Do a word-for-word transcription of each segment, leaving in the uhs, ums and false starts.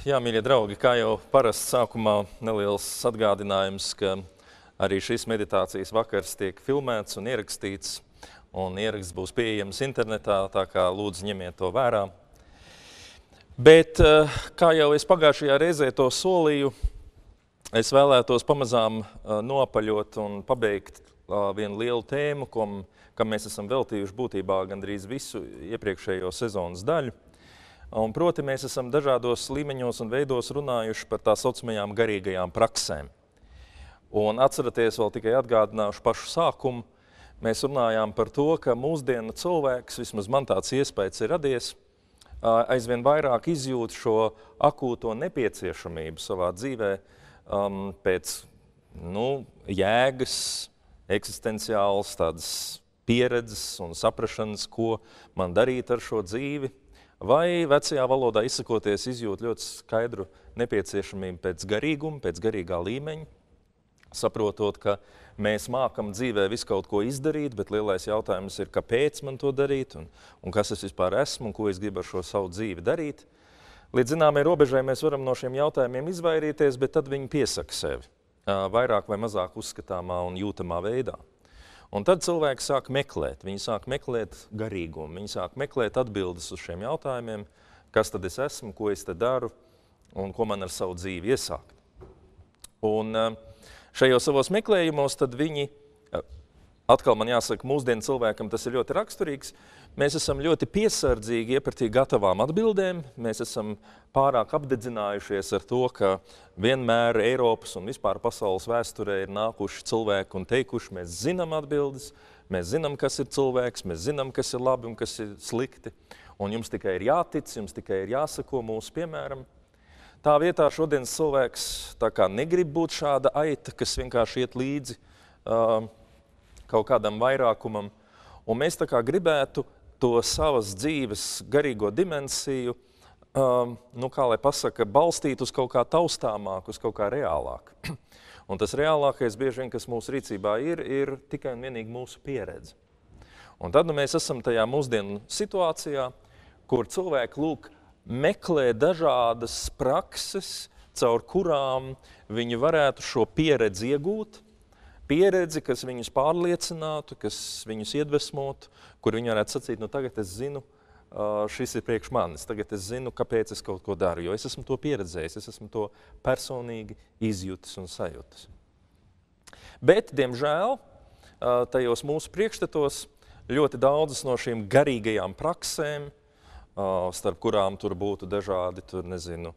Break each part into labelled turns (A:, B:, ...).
A: Jā, mīļie draugi, kā jau parasti sākumā neliels atgādinājums, ka arī šis meditācijas vakars tiek filmēts un ierakstīts, un ieraksts būs pieejams internetā, tā kā lūdzu ņemiet to vērā. Bet, kā jau es pagājušajā reizē to solīju, es vēlētos pamazām noapaļot un pabeigt vienu lielu tēmu, kam, kam mēs esam veltījuši būtībā gandrīz visu iepriekšējo sezonas daļu. Un proti mēs esam dažādos līmeņos un veidos runājuši par tā saucamajām garīgajām praksēm. Un atceraties, vēl tikai atgādināšu pašu sākumu, mēs runājām par to, ka mūsdienu cilvēks, vismaz man tāds iespējas ir radies, aizvien vairāk izjūt šo akūto nepieciešamību savā dzīvē um, pēc nu, jēgas, eksistenciāls tādas pieredzes un saprašanas, ko man darīt ar šo dzīvi. Vai vecajā valodā izsakoties izjūt ļoti skaidru nepieciešamību pēc garīguma, pēc garīgā līmeņa, saprotot, ka mēs mākam dzīvē visu kaut ko izdarīt, bet lielais jautājums ir, kāpēc man to darīt, un, un kas es vispār esmu, un ko es gribu ar šo savu dzīvi darīt. Līdz zināmai robežai mēs varam no šiem jautājumiem izvairīties, bet tad viņi piesaka sevi vairāk vai mazāk uzskatāmā un jūtamā veidā. Un tad cilvēki sāk meklēt, viņi sāk meklēt garīgumu, viņi sāk meklēt atbildes uz šiem jautājumiem, kas tad es esmu, ko es te daru un ko man ar savu dzīvi iesākt. Un šajos savos meklējumos tad viņi, atkal man jāsaka, mūsdienu cilvēkam tas ir ļoti raksturīgs, mēs esam ļoti piesardzīgi iepratī gatavām atbildēm, mēs esam pārāk apdedzinājušies ar to, ka vienmēr Eiropas un vispār pasaules vēsturē ir nākuši cilvēki un teikuši, mēs zinām atbildes, mēs zinām, kas ir cilvēks, mēs zinām, kas ir labi un kas ir slikti, un jums tikai ir jātic, jums tikai ir jāsako mūsu piemēram. Tā vietā šodienas cilvēks tā kā negrib būt šāda aita, kas vienkārši iet līdzi uh, kaut kādam vairākumam, un mēs tā kā gribētu to savas dzīves garīgo dimensiju, um, nu kā lai pasaka, balstīt uz kaut kā taustāmāk, uz kaut kā reālāk. Un tas reālākais bieži vien, kas mūsu rīcībā ir, ir tikai un vienīgi mūsu pieredze. Un tad nu, mēs esam tajā mūsdienu situācijā, kur cilvēki lūk meklē dažādas prakses, caur kurām viņi varētu šo pieredzi iegūt, pieredzi, kas viņus pārliecinātu, kas viņus iedvesmotu, kur viņi varētu sacīt, nu tagad es zinu, šis ir priekš manis, tagad es zinu, kāpēc es kaut ko daru, jo es esmu to pieredzējis, es esmu to personīgi izjutis un sajūtis. Bet, diemžēl, tajos mūsu priekšstatos ļoti daudzas no šīm garīgajām praksēm, starp kurām tur būtu dažādi, tur nezinu,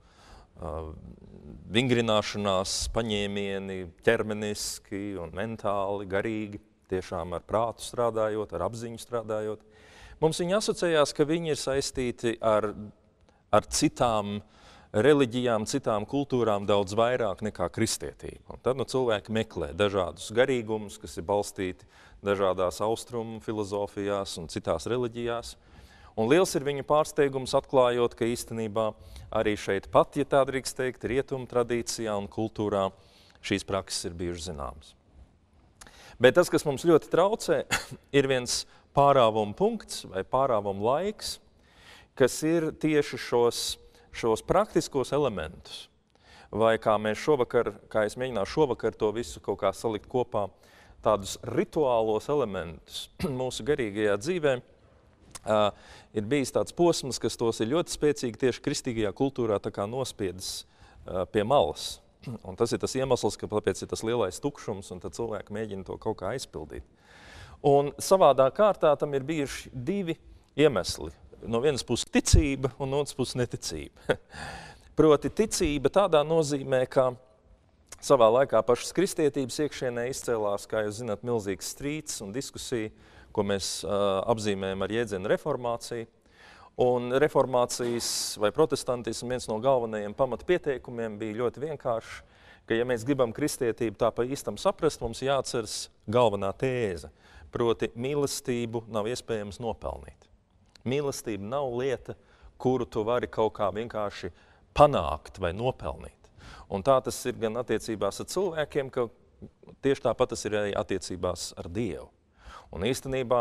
A: vingrināšanās, paņēmieni, ķermeniski un mentāli, garīgi, tiešām ar prātu strādājot, ar apziņu strādājot. Mums viņi asociējās, ka viņi ir saistīti ar, ar citām reliģijām, citām kultūrām daudz vairāk nekā kristietība. Un tad nu, cilvēki meklē dažādus garīgumus, kas ir balstīti dažādās austrumu filozofijās un citās reliģijās. Un liels ir viņu pārsteigums atklājot, ka īstenībā arī šeit pat, ja tā drīkst teikt, rietumu tradīcijā un kultūrā šīs prakses ir bijušas zināmas. Bet tas, kas mums ļoti traucē, ir viens pārāvuma punkts vai pārāvuma laiks, kas ir tieši šos, šos praktiskos elementus. Vai kā mēs šovakar, kā es mēģināšu šovakar to visu kaut kā salikt kopā, tādus rituālos elementus mūsu garīgajā dzīvē, Uh, ir bijis tāds posms, kas tos ir ļoti spēcīgi tieši kristīgajā kultūrā tā kā nospiedis uh, pie malas. Un tas ir tas iemesls, ka tāpēc ir tas lielais tukšums, un tad cilvēki mēģina to kaut kā aizpildīt. Un savādā kārtā tam ir bijuši divi iemesli. No vienas puses ticība, un no otras puses neticība. Proti ticība tādā nozīmē, ka savā laikā pašas kristietības iekšienē izcēlās, kā jūs zināt, milzīgs strīds un diskusija, ko mēs uh, apzīmējam ar jēdzienu reformāciju. Un reformācijas vai protestantismu viens no galvenajiem pamatpieteikumiem bija ļoti vienkārši, ka ja mēs gribam kristietību tā pa īstam saprast, mums jāatceras galvenā tēze, proti mīlestību nav iespējams nopelnīt. Mīlestība nav lieta, kuru tu vari kaut kā vienkārši panākt vai nopelnīt. Un tā tas ir gan attiecībās ar cilvēkiem, ka tieši tāpat tas ir arī attiecībās ar Dievu. Un īstenībā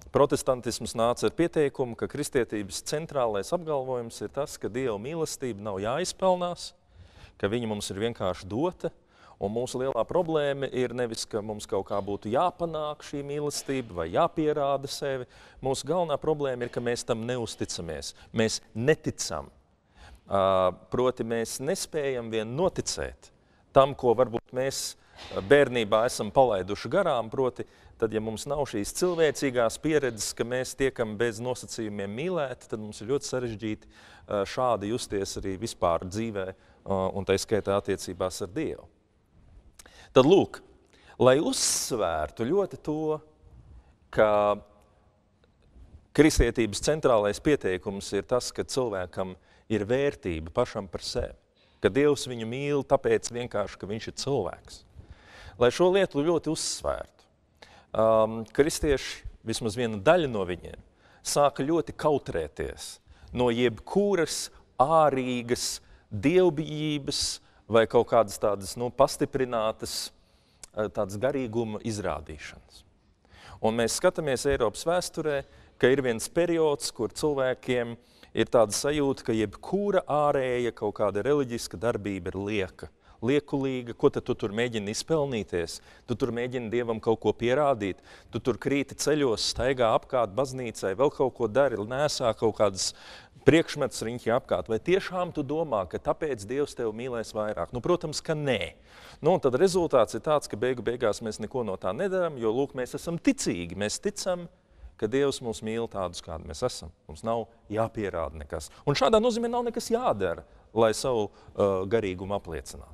A: Protestantisms nāca ar pieteikumu, ka kristietības centrālais apgalvojums ir tas, ka Dieva mīlestība nav jāizpelnās, ka viņa mums ir vienkārši dota, un mūsu lielā problēma ir nevis, ka mums kaut kā būtu jāpanāk šī mīlestība vai jāpierāda sevi. Mūsu galvenā problēma ir, ka mēs tam neusticamies. Mēs neticam. Uh, proti mēs nespējam vien noticēt tam, ko varbūt mēs bērnībā esam palaiduši garām, proti, tad, ja mums nav šīs cilvēcīgās pieredzes, ka mēs tiekam bez nosacījumiem mīlēti, tad mums ir ļoti sarežģīti uh, šādi justies arī vispār dzīvē uh, un tai skaitā attiecībās ar Dievu. Tad lūk, lai uzsvērtu ļoti to, ka kristietības centrālais pieteikums ir tas, ka cilvēkam ir vērtība pašam par sevi, ka Dievs viņu mīl tāpēc vienkārši, ka viņš ir cilvēks. Lai šo lietu ļoti uzsvērtu, um, kristieši, vismaz viena daļa no viņiem, sāka ļoti kautrēties no jebkuras ārīgas dievbijības vai kaut kādas tādas nu, pastiprinātas tādas garīguma izrādīšanas. Un mēs skatāmies Eiropas vēsturē, ka ir viens periods, kur cilvēkiem ir tāda sajūta, ka jebkura ārēja kaut kāda reliģiska darbība ir lieka, liekulīga. Ko tad tu tur mēģini izpelnīties? Tu tur mēģini Dievam kaut ko pierādīt, tu tur krīti ceļos, staigā apkārt baznīcai, vēl kaut ko dari, nesā kaut kādas priekšmetus riņķi apkārt. Vai tiešām tu domā, ka tāpēc Dievs tevi mīlēs vairāk? Nu, protams, ka nē. Nu, un tad rezultāts ir tāds, ka beigu beigās mēs neko no tā nedaram, jo, lūk, mēs esam ticīgi. Mēs ticam, ka Dievs mūs mīl tādus, kādi mēs esam. Mums nav jāpierāda nekas. Un šādā nozīmē nav nekas jādara, lai savu uh, garīgumu apliecinātu.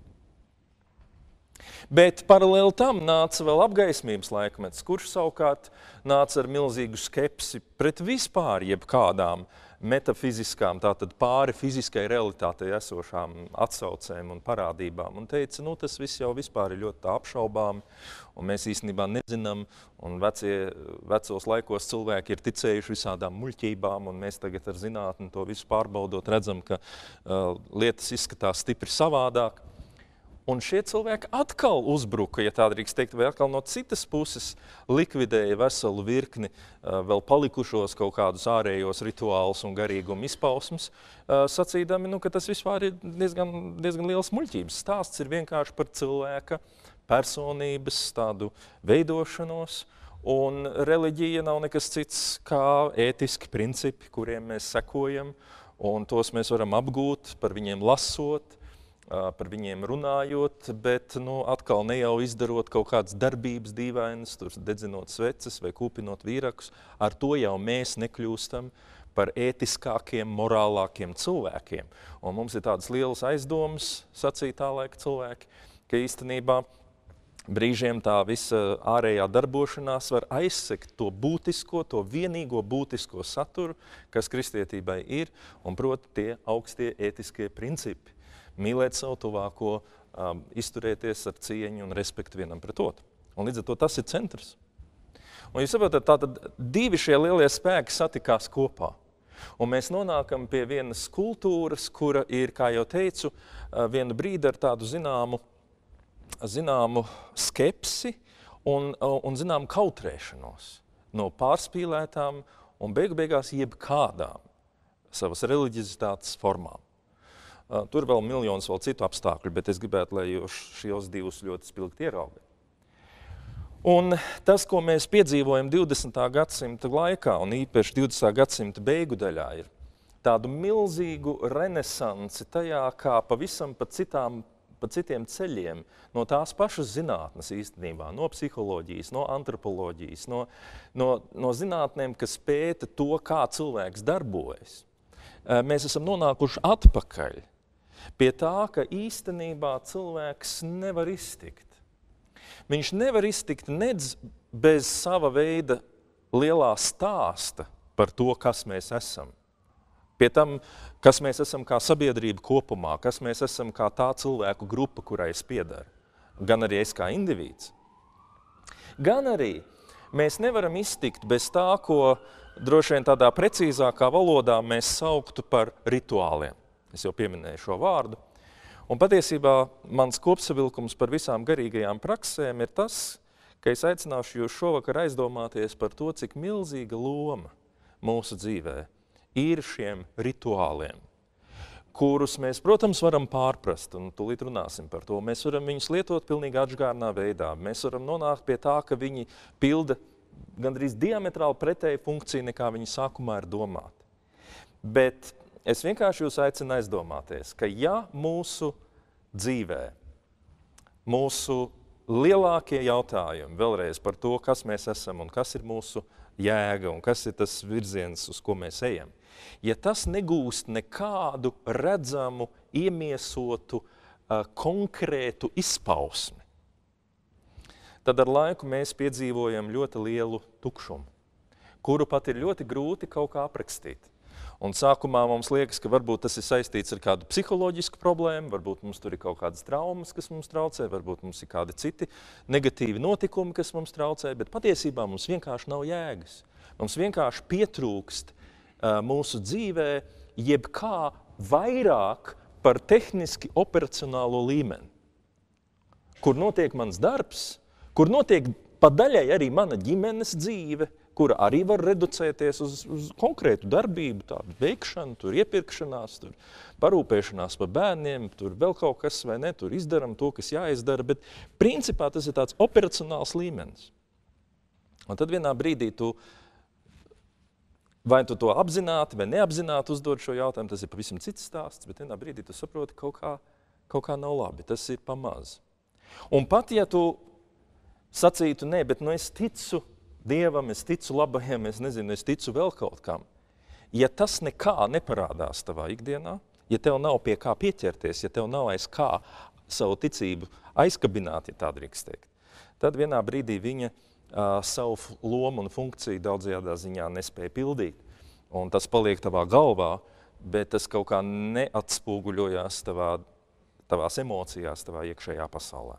A: Bet paralēli tam nāca vēl apgaismības laikmets, kurš savukārt nāca ar milzīgu skepsi pret vispār jebkādām metafiziskām, tātad pāri fiziskai realitātei esošām atsaucēm un parādībām. Un teica, nu tas viss jau vispār ir ļoti apšaubām, un mēs īstenībā nezinām, un vecie, vecos laikos cilvēki ir ticējuši visādām muļķībām, un mēs tagad ar zinātni to visu pārbaudot redzam, ka uh, lietas izskatās stipri savādāk. Un šie cilvēki atkal uzbruka, ja tā drīkst teikt, vai atkal no citas puses likvidēja veselu virkni uh, vēl palikušos kaut kādus ārējos rituālus un garīgumu izpausmes, uh, sacīdami, nu, ka tas vispār ir diezgan, diezgan liels muļķības. Stāsts ir vienkārši par cilvēka personības tādu veidošanos, un reliģija nav nekas cits kā ētiski principi, kuriem mēs sekojam, un tos mēs varam apgūt, par viņiem lasot, par viņiem runājot, bet nu, atkal ne jau izdarot kaut kādas darbības dīvainas, tur dedzinot sveces vai kūpinot vīrakus, ar to jau mēs nekļūstam par ētiskākiem, morālākiem cilvēkiem. Un mums ir tādas lielas aizdomas, sacīja tā laika cilvēki, ka īstenībā brīžiem tā visa ārējā darbošanās var aizsekt to būtisko, to vienīgo būtisko saturu, kas kristietībai ir, un proti tie augstie ētiskie principi. Mīlēt savu tuvāko, um, izturēties ar cieņu un respektu vienam pret otru. Un līdz ar to tas ir centrs. Un jūs saprotat, tātad divi šie lielie spēki satikās kopā. Un mēs nonākam pie vienas kultūras, kura ir, kā jau teicu, vienu brīdi ar tādu zināmu, zināmu skepsi un, un zināmu kautrēšanos no pārspīlētām un beigu beigās jebkādām savas reliģizitātes formām. Tur vēl miljonus vēl citu apstākļu, bet es gribētu, lai jūs šos divus ļoti spilgti ieraugāt. Un tas, ko mēs piedzīvojam divdesmitā gadsimta laikā, un īpaši divdesmitā gadsimta beigu daļā, ir tādu milzīgu renesansi tajā, kā pavisam pa, citām, pa citiem ceļiem, no tās pašas zinātnes īstenībā, no psiholoģijas, no antropoloģijas, no, no, no zinātnēm, kas pēta to, kā cilvēks darbojas. Mēs esam nonākuši atpakaļ pie tā, ka īstenībā cilvēks nevar iztikt. Viņš nevar iztikt nedz bez sava veida lielā stāsta par to, kas mēs esam. Pie tam, kas mēs esam kā sabiedrība kopumā, kas mēs esam kā tā cilvēku grupa, kurai es piedaru. Gan arī es kā indivīds. Gan arī mēs nevaram iztikt bez tā, ko droši vien tādā precīzākā valodā mēs sauktu par rituāliem. Es jau pieminēju šo vārdu. Un patiesībā mans kopsavilkums par visām garīgajām praksēm ir tas, ka es aicināšu jūs šovakar aizdomāties par to, cik milzīga loma mūsu dzīvē ir šiem rituāliem, kurus mēs, protams, varam pārprast, un tūlīt runāsim par to. Mēs varam viņus lietot pilnīgi atžgārnā veidā. Mēs varam nonākt pie tā, ka viņi pilda gandrīz diametrāli pretēju funkciju, nekā viņi sākumā ir domāti. Bet es vienkārši jūs aicinu aizdomāties, ka ja mūsu dzīvē, mūsu lielākie jautājumi vēlreiz par to, kas mēs esam un kas ir mūsu jēga un kas ir tas virziens, uz ko mēs ejam, ja tas negūst nekādu redzamu, iemiesotu, uh, konkrētu izpausmi, tad ar laiku mēs piedzīvojam ļoti lielu tukšumu, kuru pat ir ļoti grūti kaut kā aprakstīt. Un sākumā mums liekas, ka varbūt tas ir saistīts ar kādu psiholoģisku problēmu, varbūt mums tur ir kaut kādas traumas, kas mums traucē, varbūt mums ir kādi citi negatīvi notikumi, kas mums traucē, bet patiesībā mums vienkārši nav jēgas. Mums vienkārši pietrūkst uh, mūsu dzīvē jebkā vairāk par tehniski operacionālo līmeni, kur notiek mans darbs, kur notiek pa daļai arī mana ģimenes dzīve, kura arī var reducēties uz, uz konkrētu darbību, tādu veikšanu, tur iepirkšanās, tur parūpēšanās par bērniem, tur vēl kaut kas vai ne, tur izdaram to, kas jāizdara, bet principā tas ir tāds operacionāls līmenis. Un tad vienā brīdī tu, vai tu to apzināti vai neapzināti uzdod šo jautājumu, tas ir pavisam cits stāsts, bet vienā brīdī tu saproti, kaut kā, kaut kā nav labi, tas ir pamaz. Un pat, ja tu sacītu, nē, bet nu es ticu Dievam, es ticu labajiem, es nezinu, es ticu vēl kaut kam. Ja tas nekā neparādās tavā ikdienā, ja tev nav pie kā pieķerties, ja tev nav aiz kā savu ticību aizkabināt, ja tā drīkst teikt, tad vienā brīdī viņa uh, savu lomu un funkciju daudzajādā ziņā nespēja pildīt. Un tas paliek tavā galvā, bet tas kaut kā neatspūguļojās tavā, tavās emocijās, tavā iekšējā pasaulē.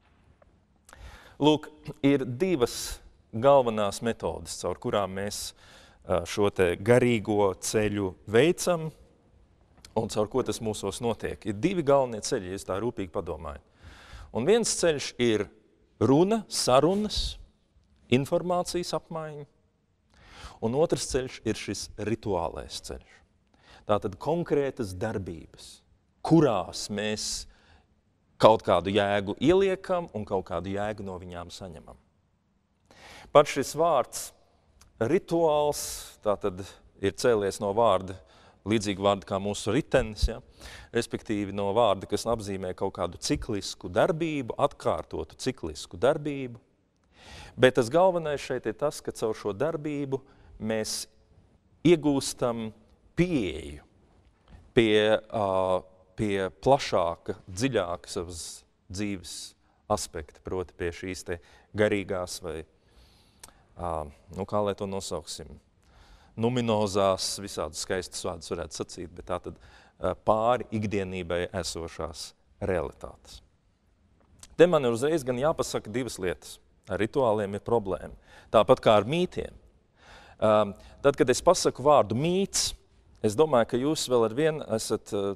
A: Lūk, ir divas galvenās metodes, caur kurām mēs šo te garīgo ceļu veicam un caur ko tas mūsos notiek. Ir divi galvenie ceļi, ja es tā rūpīgi padomāju. Un viens ceļš ir runa, sarunas, informācijas apmaiņa, un otrs ceļš ir šis rituālais ceļš. Tātad konkrētas darbības, kurās mēs kaut kādu jēgu ieliekam un kaut kādu jēgu no viņām saņemam. Pat šis vārds rituāls, tātad ir cēlies no vārda, līdzīgi vārda kā mūsu ritenis, ja? Respektīvi no vārda, kas apzīmē kaut kādu ciklisku darbību, atkārtotu ciklisku darbību. Bet tas galvenais šeit ir tas, ka caur šo darbību mēs iegūstam pieeju pie, uh, pie plašāka, dziļāka savas dzīves aspekta, proti pie šīs te garīgās vai Uh, nu, kā lai to nosauksim, numinozās, visādus skaistus vārdus varētu sacīt, bet tā tad uh, pāri ikdienībai esošās realitātes. Te man ir uzreiz gan jāpasaka divas lietas. Ar rituāliem ir problēma. Tāpat kā ar mītiem. Uh, tad, kad es pasaku vārdu mīts, es domāju, ka jūs vēl ar vienu esat uh,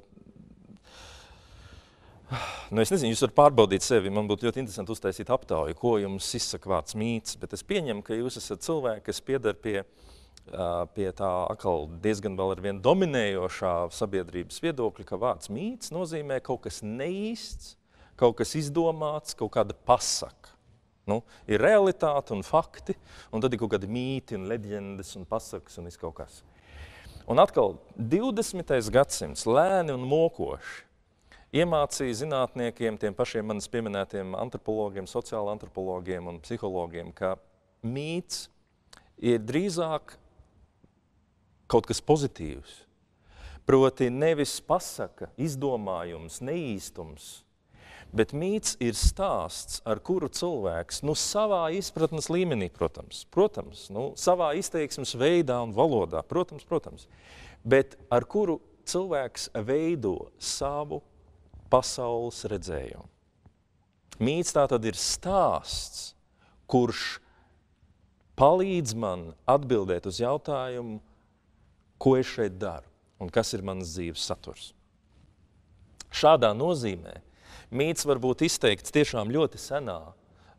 A: Nu, es nezinu, jūs varat pārbaudīt sevi, man būtu ļoti interesanti uztaisīt aptauju, ko jums izsaka vārds mīts, bet es pieņemu, ka jūs esat cilvēki, kas piedar pie, pie tā atkal diezgan vēl ar vien dominējošā sabiedrības viedokļa, ka vārds mīts nozīmē kaut kas neīsts, kaut kas izdomāts, kaut kāda pasaka. Nu, ir realitāte un fakti, un tad ir kaut kādi mīti un leģendas un pasakas un viss kaut kas. Un atkal divdesmitais gadsimts lēni un mokoši iemācīja zinātniekiem, tiem pašiem manis pieminētiem antropologiem, sociāla antropologiem un psihologiem, ka mīts ir drīzāk kaut kas pozitīvs. Proti nevis pasaka, izdomājums, neīstums, bet mīts ir stāsts, ar kuru cilvēks, nu savā izpratnes līmenī, protams, protams, nu savā izteiksmes veidā un valodā, protams, protams, bet ar kuru cilvēks veido savu pasaules redzējumu. Mīts tā tad ir stāsts, kurš palīdz man atbildēt uz jautājumu, ko es šeit daru un kas ir manas dzīves saturs. Šādā nozīmē mīts var būt izteikts tiešām ļoti senā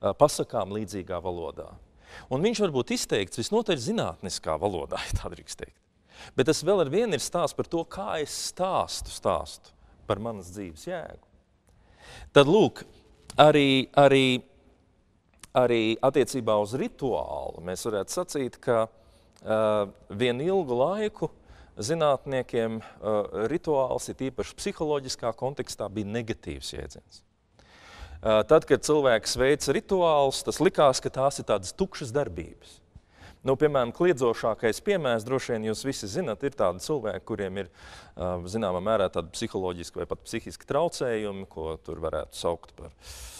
A: pasakām līdzīgā valodā. Un viņš var būt izteikts visnotaļ zinātniskā valodā, ja tā drīkst teikt. Bet tas vēl ar vienu ir stāsts par to, kā es stāstu stāstu par manas dzīves jēgu. Tad, lūk, arī, arī, arī attiecībā uz rituālu mēs varētu sacīt, ka uh, vienu ilgu laiku zinātniekiem uh, rituāls, ir īpaši psiholoģiskā kontekstā, bija negatīvs jēdziens. Uh, tad, kad cilvēks veica rituālus, tas likās, ka tās ir tādas tukšas darbības. Nu, piemēram, kliedzošākais piemērs, droši vien jūs visi zinat, ir tādi cilvēki, kuriem ir uh, zināmā mērā tādi psiholoģiski vai pat psihiski traucējumi, ko tur varētu saukt par,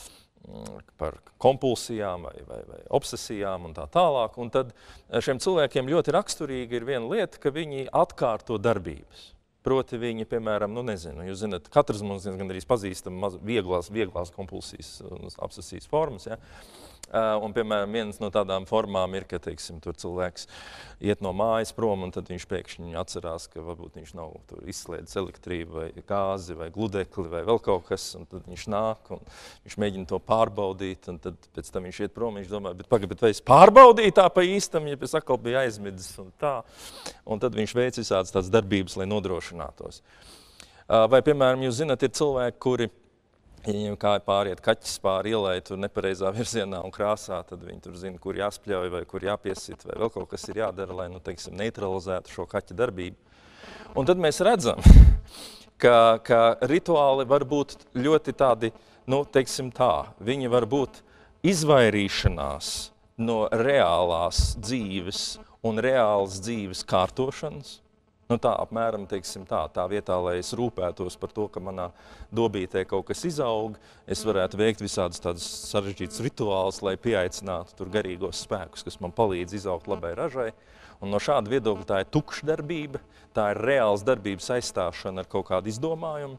A: par kompulsijām vai, vai, vai obsesijām un tā tālāk. Un tad šiem cilvēkiem ļoti raksturīgi ir viena lieta, ka viņi atkārto darbības. Proti viņi, piemēram, nu nezinu, jūs zināt, katrs mums gan arī pazīstam maz, vieglās, vieglās kompulsijas un obsesijas formas, ja? Uh, un, piemēram, viens no tādām formām ir, ka, teiksim, tur cilvēks iet no mājas prom, un tad viņš pēkšņi atcerās, ka varbūt viņš nav tur izslēdzis elektrību vai gāzi vai gludekli vai vēl kaut kas, un tad viņš nāk, un viņš mēģina to pārbaudīt, un tad pēc tam viņš iet prom, viņš domā, bet pagaid, bet vai es pārbaudīju tā pa īstam, ja pēc atkal bija aizmidzis un tā, un tad viņš veic visādas tādas darbības, lai nodrošinātos. Uh, vai, piemēram, jūs zināt, ir cilvēki, kuri ja viņiem kā pāriet kaķis pāri ielai tur nepareizā virzienā un krāsā, tad viņi tur zina, kur jāspļauj vai kur jāpiesit, vai vēl kaut kas ir jādara, lai, nu, teiksim, neutralizētu šo kaķa darbību. Un tad mēs redzam, ka, ka rituāli var būt ļoti tādi, nu, teiksim tā, viņi var būt izvairīšanās no reālās dzīves un reālas dzīves kārtošanas. Nu tā, apmēram, teiksim tā, tā vietā, lai es rūpētos par to, ka manā dobītē kaut kas izaug, es varētu veikt visādus tādus sarežģītus rituālus, lai pieaicinātu tur garīgos spēkus, kas man palīdz izaugt labai ražai. Un no šāda viedokļa tā ir tukša darbība, tā ir reāls darbības aizstāšana ar kaut kādu izdomājumu.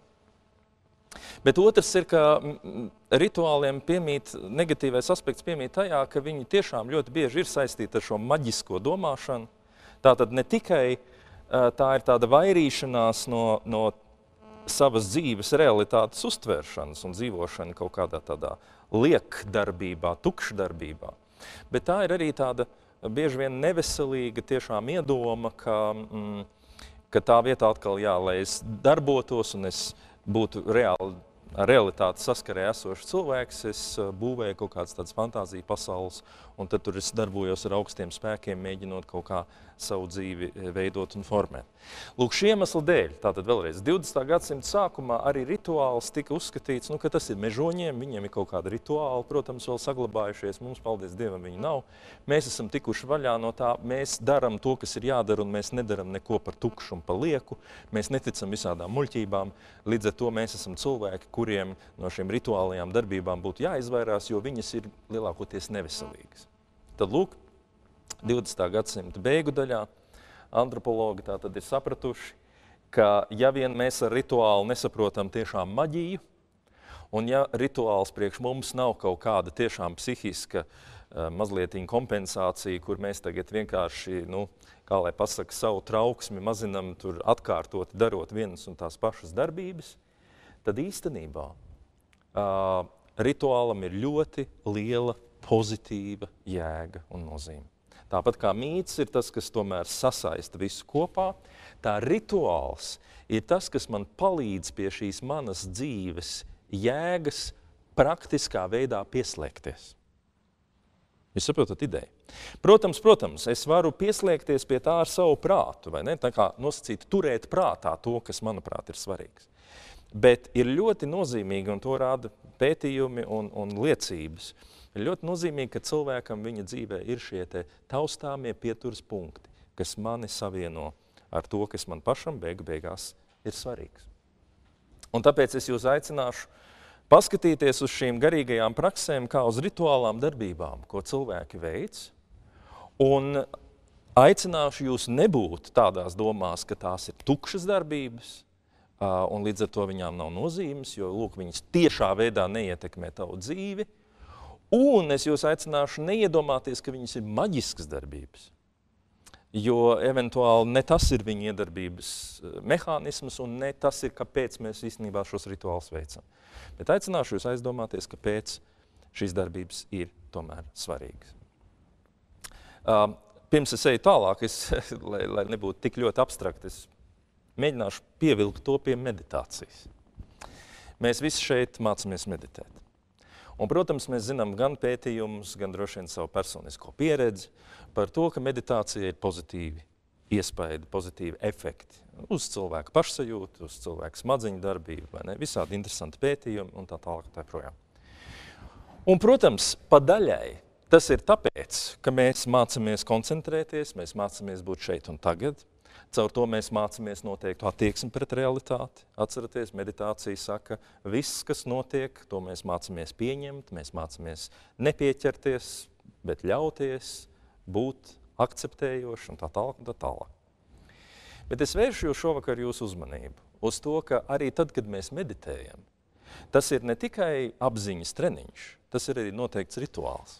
A: Bet otrs ir, ka rituāliem piemīt, negatīvais aspekts piemīt tajā, ka viņi tiešām ļoti bieži ir saistīti ar šo maģisko domāšanu. Tātad ne tikai tā ir tāda vairīšanās no, no savas dzīves realitātes uztvēršanas un dzīvošana kaut kādā tādā liekdarbībā, tukšdarbībā. Bet tā ir arī tāda bieži vien neveselīga tiešām iedoma, ka, mm, ka tā vietā atkal, jā, lai es darbotos un es būtu reāli, realitātes saskarē esošs cilvēks, es būvēju kaut kādas tādas fantāziju pasaules, un tad tur es darbojos ar augstiem spēkiem, mēģinot kaut kā savu dzīvi veidot un formēt. Lūk, šī iemesla dēļ, tātad vēlreiz, divdesmitā gadsimta sākumā arī rituāls tika uzskatīts, nu, ka tas ir mežoņiem, viņiem ir kaut kāda rituāla, protams, vēl saglabājušies, mums, paldies Dievam, viņi nav. Mēs esam tikuši vaļā no tā, mēs daram to, kas ir jādara, un mēs nedaram neko par tukšu un par lieku, mēs neticam visādām muļķībām, līdz ar to mēs esam cilvēki, kuriem no šiem rituālajām darbībām būtu jāizvairās, jo viņas ir lielākoties neveselīgas. Tad, lūk, divdesmitā gadsimta beigu daļā antropologi tā tad ir sapratuši, ka ja vien mēs ar rituālu nesaprotam tiešām maģiju, un ja rituāls priekš mums nav kaut kāda tiešām psihiska mazlietiņa kompensācija, kur mēs tagad vienkārši, nu, kā lai pasaka, savu trauksmi mazinam tur atkārtot, darot vienas un tās pašas darbības, tad īstenībā uh, rituālam ir ļoti liela pozitīva jēga un nozīme. Tāpat kā mīts ir tas, kas tomēr sasaista visu kopā, tā rituāls ir tas, kas man palīdz pie šīs manas dzīves jēgas praktiskā veidā pieslēgties. Jūs saprotat ideju? Protams, protams, es varu pieslēgties pie tā ar savu prātu, vai ne? Tā kā nosacīt, turēt prātā to, kas, manuprāt, ir svarīgs. Bet ir ļoti nozīmīgi, un to rāda pētījumi un, un liecības, ir ļoti nozīmīgi, ka cilvēkam viņa dzīvē ir šie te taustāmie pieturas punkti, kas mani savieno ar to, kas man pašam beigu beigās ir svarīgs. Un tāpēc es jūs aicināšu paskatīties uz šīm garīgajām praksēm kā uz rituālām darbībām, ko cilvēki veic, un aicināšu jūs nebūt tādās domās, ka tās ir tukšas darbības, un līdz ar to viņām nav nozīmes, jo, lūk, viņas tiešā veidā neietekmē tavu dzīvi, un es jūs aicināšu neiedomāties, ka viņas ir maģiskas darbības, jo eventuāli ne tas ir viņa iedarbības mehānisms, un ne tas ir, kāpēc mēs īstenībā šos rituālus veicam. Bet aicināšu jūs aizdomāties, ka pēc šīs darbības ir tomēr svarīgas. Uh, pirms es eju tālāk, es, lai, lai nebūtu tik ļoti abstrakt, es mēģināšu pievilkt to pie meditācijas. Mēs visi šeit mācāmies meditēt. Un, protams, mēs zinām gan pētījumus, gan droši vien savu personisko pieredzi par to, ka meditācija ir pozitīvi iespaidi, pozitīvi efekti uz cilvēku pašsajūtu, uz cilvēku smadziņu darbību, vai ne? Visādi interesanti pētījumi un tā tālāk tā projām. Un, protams, pa daļai tas ir tāpēc, ka mēs mācāmies koncentrēties, mēs mācāmies būt šeit un tagad. Caur to mēs mācāmies noteiktu attieksmi pret realitāti. Atceraties, meditācija saka, viss, kas notiek, to mēs mācāmies pieņemt, mēs mācāmies nepieķerties, bet ļauties, būt akceptējoši un tā tālāk un tā tālāk. Bet es vēršu jūs šovakar jūsu uzmanību uz to, ka arī tad, kad mēs meditējam, tas ir ne tikai apziņas treniņš, tas ir arī noteikts rituāls.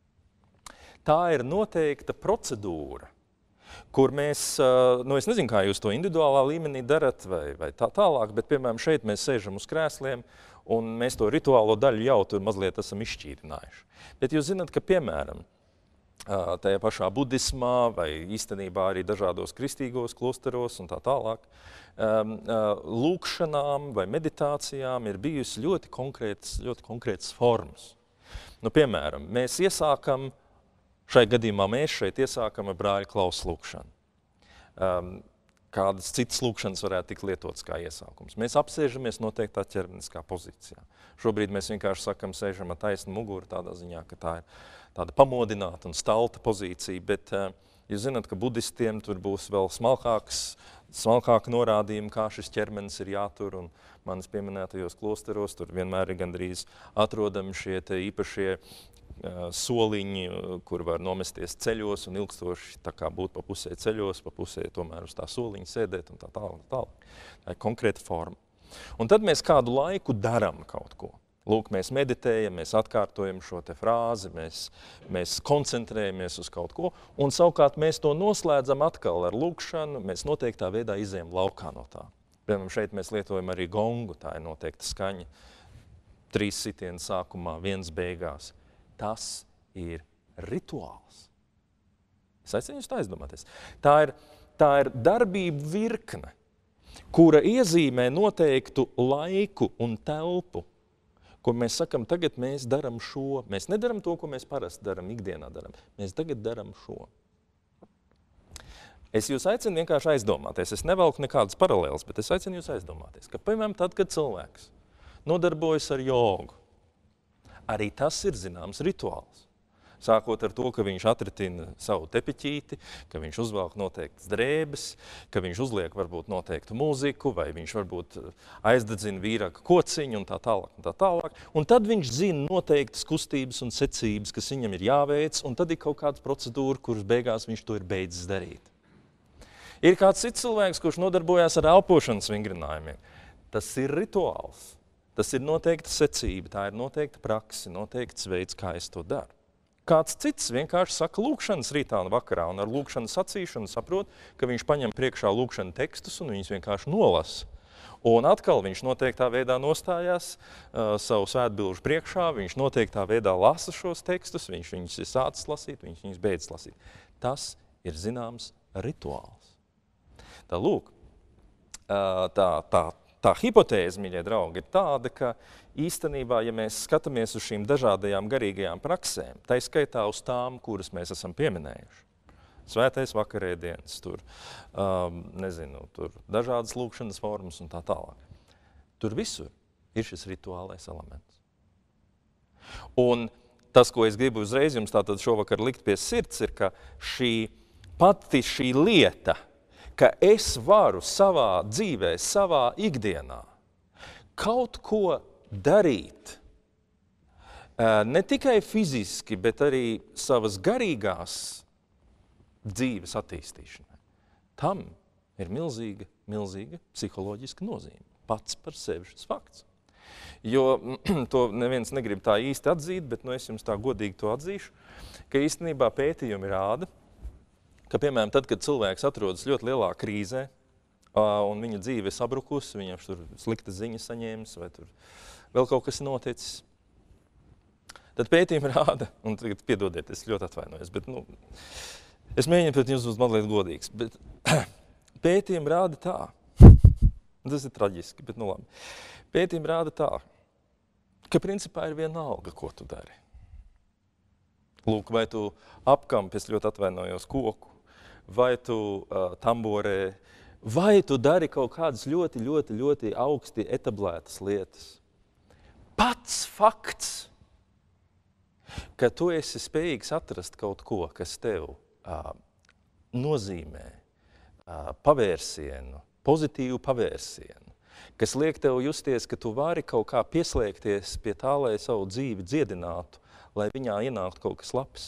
A: Tā ir noteikta procedūra, kur mēs, nu es nezinu, kā jūs to individuālā līmenī darat vai, vai tā tālāk, bet, piemēram, šeit mēs sēžam uz krēsliem un mēs to rituālo daļu jau tur mazliet esam izšķīrinājuši. Bet jūs zināt, ka, piemēram, tajā pašā budismā vai īstenībā arī dažādos kristīgos klosteros un tā tālāk, lūkšanām vai meditācijām ir bijusi ļoti konkrētas, ļoti konkrētas formas. Nu, piemēram, mēs iesākam, šai gadījumā mēs šeit iesākam ar brāļa Klausa lūkšanu. Kādas citas lūkšanas varētu tikt lietotas kā iesākums. Mēs apsēžamies noteiktā ķermeniskā pozīcijā. Šobrīd mēs vienkārši sakam, sēžam ar taisnu muguru tādā ziņā, ka tā ir tāda pamodināta un stalta pozīcija, bet uh, jūs zināt, ka budistiem tur būs vēl smalkāks, smalkāka norādījuma, kā šis ķermenis ir jātur, un manis pieminētajos klosteros tur vienmēr ir gandrīz atrodami šie te īpašie uh, soliņi, kur var nomesties ceļos un ilgstoši tā kā būt pa pusē ceļos, pa pusē tomēr uz tā soliņa sēdēt un tā tālāk. Tā, tā ir konkrēta forma. Un tad mēs kādu laiku daram kaut ko. Lūk, mēs meditējam, mēs atkārtojam šo te frāzi, mēs, mēs koncentrējamies uz kaut ko, un savukārt mēs to noslēdzam atkal ar lūkšanu, mēs noteiktā veidā izējam laukā no tā. Piemēram, šeit mēs lietojam arī gongu, tā ir noteikta skaņa. Trīs sitieni sākumā, viens beigās. Tas ir rituāls. Es aicinu jūs tā aizdomāties. Tā ir, tā ir darbība virkne, kura iezīmē noteiktu laiku un telpu, kur mēs sakam, tagad mēs daram šo. Mēs nedaram to, ko mēs parasti daram, ikdienā daram. Mēs tagad daram šo. Es jūs aicinu vienkārši aizdomāties. Es nevelku nekādas paralēlas, bet es aicinu jūs aizdomāties, ka, piemēram, tad, kad cilvēks nodarbojas ar jogu, arī tas ir zināms rituāls. Sākot ar to, ka viņš atritina savu tepiķīti, ka viņš uzvelk noteiktas drēbes, ka viņš uzliek varbūt noteiktu mūziku, vai viņš varbūt aizdedzina vīraka kociņu un tā tālāk un tā tālāk. Un tad viņš zina noteiktas kustības un secības, kas viņam ir jāveic, un tad ir kaut kāda procedūra, kuras beigās viņš to ir beidzis darīt. Ir kāds cits cilvēks, kurš nodarbojās ar elpošanas vingrinājumiem. Tas ir rituāls. Tas ir noteikta secība, tā ir noteikta prakse, noteikts veids, kā es to daru. Kāds cits vienkārši saka lūkšanas rītā un vakarā, un ar lūkšanas sacīšanu saprot, ka viņš paņem priekšā lūkšana tekstus un viņus vienkārši nolasa. Un atkal viņš noteiktā veidā nostājās uh, savu svētbilžu priekšā, viņš noteiktā veidā lasa šos tekstus, viņš viņus ir sācis lasīt, viņš viņus beidz lasīt. Tas ir zināms rituāls. Tā lūk, uh, tā, tā, tā hipotēze, mīļie draugi, ir tāda, ka īstenībā, ja mēs skatāmies uz šīm dažādajām garīgajām praksēm, tā skaitā uz tām, kuras mēs esam pieminējuši, svētais vakarēdienas, tur, um, nezinu, tur dažādas lūkšanas formas un tā tālāk, tur visur ir šis rituālais elements. Un tas, ko es gribu uzreiz jums tātad šovakar likt pie sirds, ir, ka šī pati šī lieta, ka es varu savā dzīvē, savā ikdienā kaut ko darīt, ne tikai fiziski, bet arī savas garīgās dzīves attīstīšanai. Tam ir milzīga, milzīga psiholoģiska nozīme. Pats par sevi šis fakts. Jo to neviens negrib tā īsti atzīt, bet nu, es jums tā godīgi to atzīšu, ka īstenībā pētījumi rāda, ka, piemēram, tad, kad cilvēks atrodas ļoti lielā krīzē, un viņa dzīve ir sabrukusi, viņam tur slikta ziņa saņēmis, vai tur vēl kaut kas noticis, Tad pētījumi rāda, un tagad piedodiet, es ļoti atvainojos, bet nu, es mēģinu pret jums būt mazliet godīgs, bet pētījumi rāda tā, tas ir traģiski, bet nu labi. Pētījumi rāda tā, ka principā ir vienalga, ko tu dari. Lūk, vai tu apkampi, es ļoti atvainojos, koku, vai tu uh, tamborē, vai tu dari kaut kādas ļoti, ļoti, ļoti augsti etablētas lietas. Pats fakts, ka tu esi spējīgs atrast kaut ko, kas tev uh, nozīmē uh, pavērsienu, pozitīvu pavērsienu, kas liek tev justies, ka tu vari kaut kā pieslēgties pie tā, lai savu dzīvi dziedinātu, lai viņā ienāktu kaut kas labs.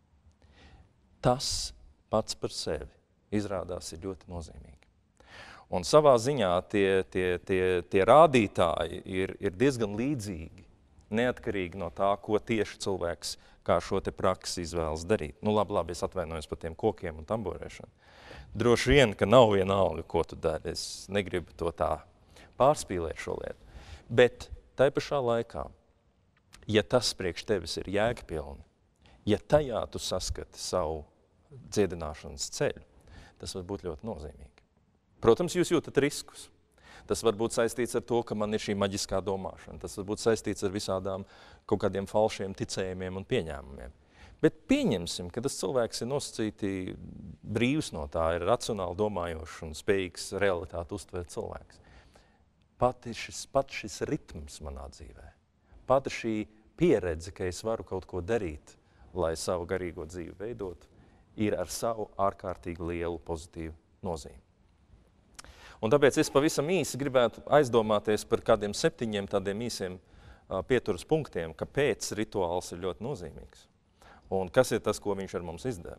A: Tas pats par sevi izrādās ir ļoti nozīmīgi. Un savā ziņā tie, tie, tie, tie rādītāji ir, ir diezgan līdzīgi, neatkarīgi no tā, ko tieši cilvēks kā šo te praksi izvēlas darīt. Nu labi, labi, es atvainojos par tiem kokiem un tamborēšanu. Droši vien, ka nav vienalga, ko tu dari. Es negribu to tā pārspīlēt šo lietu. Bet tai pašā laikā, ja tas priekš tevis ir jēgpilni, ja tajā tu saskati savu dziedināšanas ceļu, tas var būt ļoti nozīmīgi. Protams, jūs jūtat riskus. Tas var būt saistīts ar to, ka man ir šī maģiskā domāšana. Tas var būt saistīts ar visādām kaut kādiem falšiem ticējumiem un pieņēmumiem. Bet pieņemsim, ka tas cilvēks ir nosacīti brīvs no tā, ir racionāli domājošs un spējīgs realitāti uztvert cilvēks. Pat šis, pat šis ritms manā dzīvē, pat šī pieredze, ka es varu kaut ko darīt, lai savu garīgo dzīvi veidot, ir ar savu ārkārtīgi lielu pozitīvu nozīmi. Un tāpēc es pavisam īsi gribētu aizdomāties par kādiem septiņiem tādiem īsiem uh, pieturas punktiem, kāpēc rituāls ir ļoti nozīmīgs. Un kas ir tas, ko viņš ar mums izdara.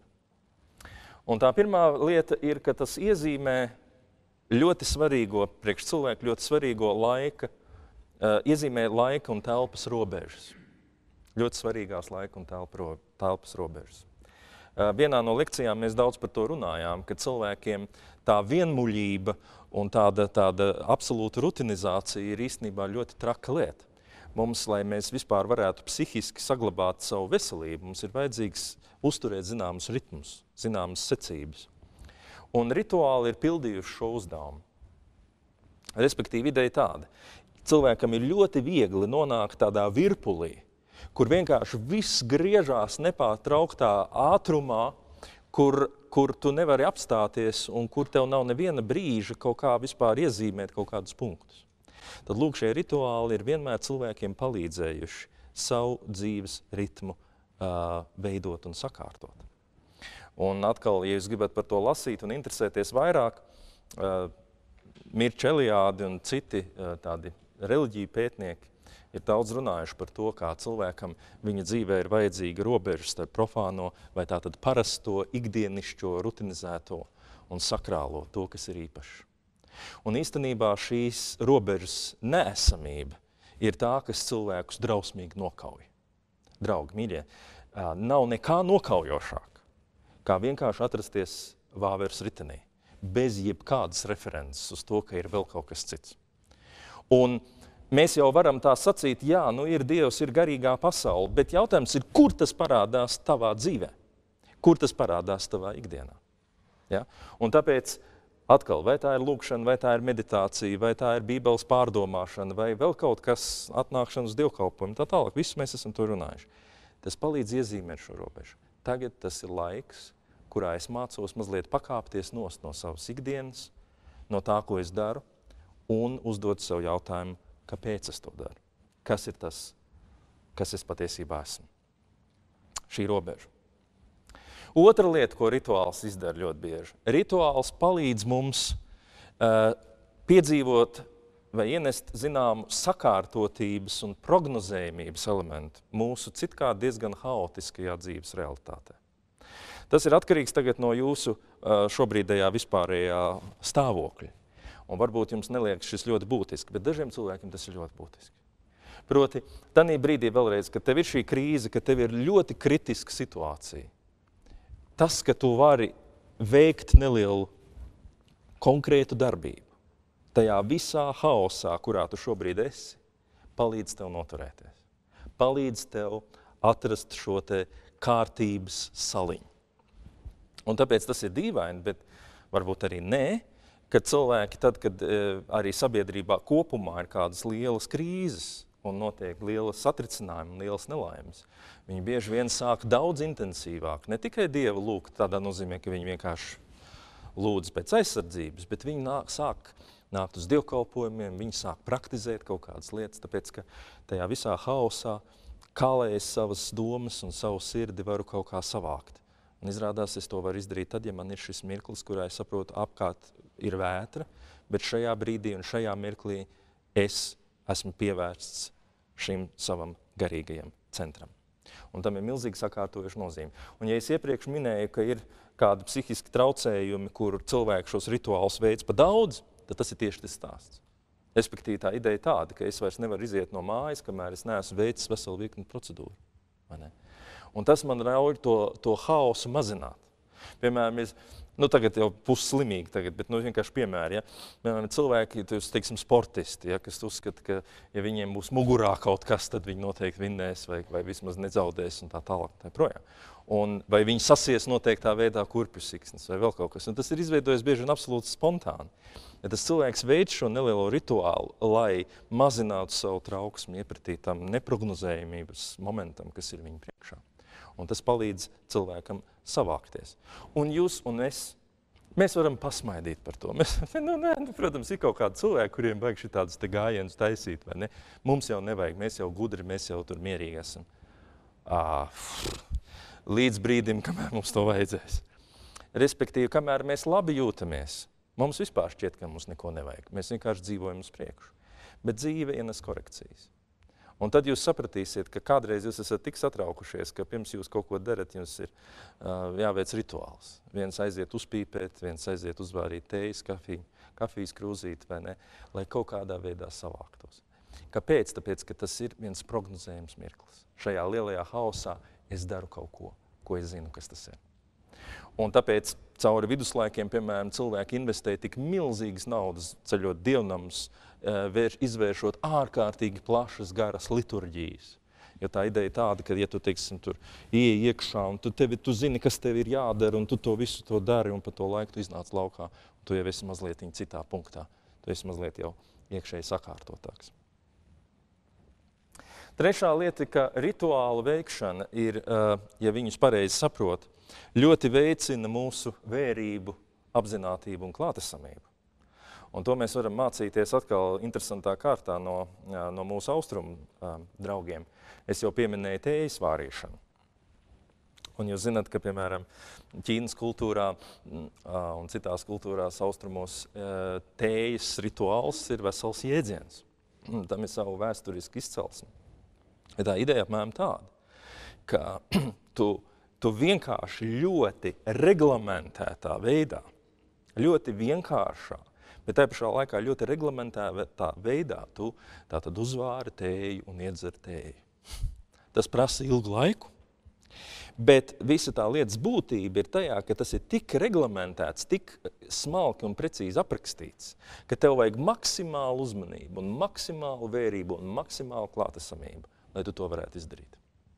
A: Un tā pirmā lieta ir, ka tas iezīmē ļoti svarīgo, priekš cilvēku ļoti svarīgo laika, uh, iezīmē laika un telpas robežas. Ļoti svarīgās laika un telpa, telpas robežas. Uh, vienā no lekcijām mēs daudz par to runājām, ka cilvēkiem tā vienmuļība un tāda, tāda absolūta rutinizācija ir īstenībā ļoti traka lieta. Mums, lai mēs vispār varētu psihiski saglabāt savu veselību, mums ir vajadzīgs uzturēt zināmus ritmus, zināmas secības. Un rituāli ir pildījuši šo uzdevumu. Respektīvi, ideja tāda. Cilvēkam ir ļoti viegli nonākt tādā virpulī, kur vienkārši viss griežās nepārtrauktā ātrumā, kur, kur tu nevari apstāties un kur tev nav neviena brīža kaut kā vispār iezīmēt kaut kādus punktus. Tad lūk, šie rituāli ir vienmēr cilvēkiem palīdzējuši savu dzīves ritmu uh, veidot un sakārtot. Un atkal, ja jūs gribat par to lasīt un interesēties vairāk, uh, Mirča Eliādi un citi uh, tādi reliģiju pētnieki ir daudz runājuši par to, kā cilvēkam viņa dzīvē ir vajadzīga robeža starp profāno vai tātad parasto, ikdienišķo, rutinizēto un sakrālo, to, kas ir īpašs. Un īstenībā šīs robežas neesamība ir tā, kas cilvēkus drausmīgi nokauj. Draugi, mīļie, nav nekā nokaujošāk, kā vienkārši atrasties vāveres ritenī, bez jebkādas references uz to, ka ir vēl kaut kas cits. Un mēs jau varam tā sacīt, jā, nu ir Dievs, ir garīgā pasaule, bet jautājums ir, kur tas parādās tavā dzīvē? Kur tas parādās tavā ikdienā? Ja? Un tāpēc atkal, vai tā ir lūkšana, vai tā ir meditācija, vai tā ir Bībeles pārdomāšana, vai vēl kaut kas atnākšana uz dievkalpojumu, tā tālāk, visus mēs esam to runājuši. Tas palīdz iezīmēt šo robežu. Tagad tas ir laiks, kurā es mācos mazliet pakāpties nost no savas ikdienas, no tā, ko es daru, un uzdot sev jautājumu, kāpēc es to daru? Kas ir tas, kas es patiesībā esmu? Šī robeža. Otra lieta, ko rituāls izdara ļoti bieži. Rituāls palīdz mums uh, piedzīvot vai ienest zināmu sakārtotības un prognozējumības elementu mūsu citkārt diezgan haotiskajā dzīves realitātē. Tas ir atkarīgs tagad no jūsu uh, šobrīdējā vispārējā stāvokļa. Un varbūt jums neliekas šis ļoti būtiski, bet dažiem cilvēkiem tas ir ļoti būtiski. Proti, tanī brīdī vēlreiz, kad tev ir šī krīze, kad tev ir ļoti kritiska situācija, tas, ka tu vari veikt nelielu konkrētu darbību, tajā visā haosā, kurā tu šobrīd esi, palīdz tev noturēties. Palīdz tev atrast šo te kārtības saliņu. Un tāpēc tas ir dīvaini, bet varbūt arī nē, ka cilvēki tad, kad e, arī sabiedrībā kopumā ir kādas lielas krīzes un notiek lielas satricinājumi, lielas nelaimes, viņi bieži vien sāk daudz intensīvāk, ne tikai Dievu lūgt, tādā nozīmē, ka viņi vienkārši lūdz pēc aizsardzības, bet viņi nāk, sāk nākt uz dievkalpojumiem, viņi sāk praktizēt kaut kādas lietas, tāpēc, ka tajā visā haosā kalējas savas domas un savu sirdi varu kaut kā savākt. Un izrādās, es to varu izdarīt tad, ja man ir šis mirklis, kurā es saprotu, apkārt ir vētra, bet šajā brīdī un šajā mirklī es esmu pievērsts šim savam garīgajam centram. Un tam ir milzīgi sakārtojuša nozīme. Un ja es iepriekš minēju, ka ir kādi psihiski traucējumi, kur cilvēki šos rituālus veids pa daudz, tad tas ir tieši tas stāsts. Respektīvi tā ideja tāda, ka es vairs nevaru iziet no mājas, kamēr es neesmu veicis veselu virkni procedūru. Vai ne? Un tas man ļauj to, to haosu mazināt. Piemēram, es, nu tagad jau pusslimīgi tagad, bet nu vienkārši piemēri, ja? Piemēram, cilvēki, jūs, teiksim, sportisti, ja, kas uzskata, ka ja viņiem būs mugurā kaut kas, tad viņi noteikti vinnēs vai, vai vismaz nezaudēs un tā tālāk, tā projām. Un vai viņi sasies noteiktā veidā kurpju siksnes vai vēl kaut kas. Un tas ir izveidojies bieži vien absolūti spontāni. Ja tas cilvēks veids šo nelielo rituālu, lai mazinātu savu trauksmi, iepratī tam neprognozējumības momentam, kas ir viņa priekšā. Un tas palīdz cilvēkam savākties. Un jūs un es, mēs varam pasmaidīt par to. Mēs, nu, nē, nu, protams, ir kaut kādi cilvēki, kuriem vajag šitādus te gājienus taisīt, vai ne? Mums jau nevajag, mēs jau gudri, mēs jau tur mierīgi esam. À, līdz brīdim, kamēr mums to vajadzēs. Respektīvi, kamēr mēs labi jūtamies, mums vispār šķiet, ka mums neko nevajag. Mēs vienkārši dzīvojam uz priekšu. Bet dzīve ienes korekcijas. Un tad jūs sapratīsiet, ka kādreiz jūs esat tik satraukušies, ka pirms jūs kaut ko darat, jums ir uh, jāveic rituāls. Viens aiziet uzpīpēt, viens aiziet uzvārīt tējas, kafiju, kafijas krūzīt, vai ne, lai kaut kādā veidā savāktos. Kāpēc? Tāpēc, ka tas ir viens prognozējums mirklis. Šajā lielajā haosā es daru kaut ko, ko es zinu, kas tas ir. Un tāpēc cauri viduslaikiem, piemēram, cilvēki investē tik milzīgas naudas, ceļot dievnamus, vērš, izvēršot ārkārtīgi plašas garas liturģijas. Jo tā ideja tāda, ka, ja tu, teiksim, tur ieej iekšā, un tu, tevi, tu zini, kas tev ir jādara, un tu to visu to dari, un pa to laiku tu iznāc laukā, un tu jau esi mazliet citā punktā. Tu esi mazliet jau iekšēji sakārtotāks. Trešā lieta, ka rituālu veikšana ir, ja viņus pareizi saprot, ļoti veicina mūsu vērību, apzinātību un klātesamību. Un to mēs varam mācīties atkal interesantā kārtā no, no mūsu austrumu draugiem. Es jau pieminēju tējas vārīšanu. Un jūs zināt, ka, piemēram, Ķīnas kultūrā un citās kultūrās austrumos tējas rituāls ir vesels jēdziens. Tam ir savu vēsturisku izcelsmi. Tā ideja apmēram tāda, ka tu, tu vienkārši ļoti reglamentētā veidā, ļoti vienkāršā, bet tajā pašā laikā ļoti reglamentētā veidā tu tātad uzvāri tēju un iedzer tēju. Tas prasa ilgu laiku, bet visa tā lietas būtība ir tajā, ka tas ir tik reglamentēts, tik smalki un precīzi aprakstīts, ka tev vajag maksimālu uzmanību un maksimālu vērību un maksimālu klātesamību, lai tu to varētu izdarīt.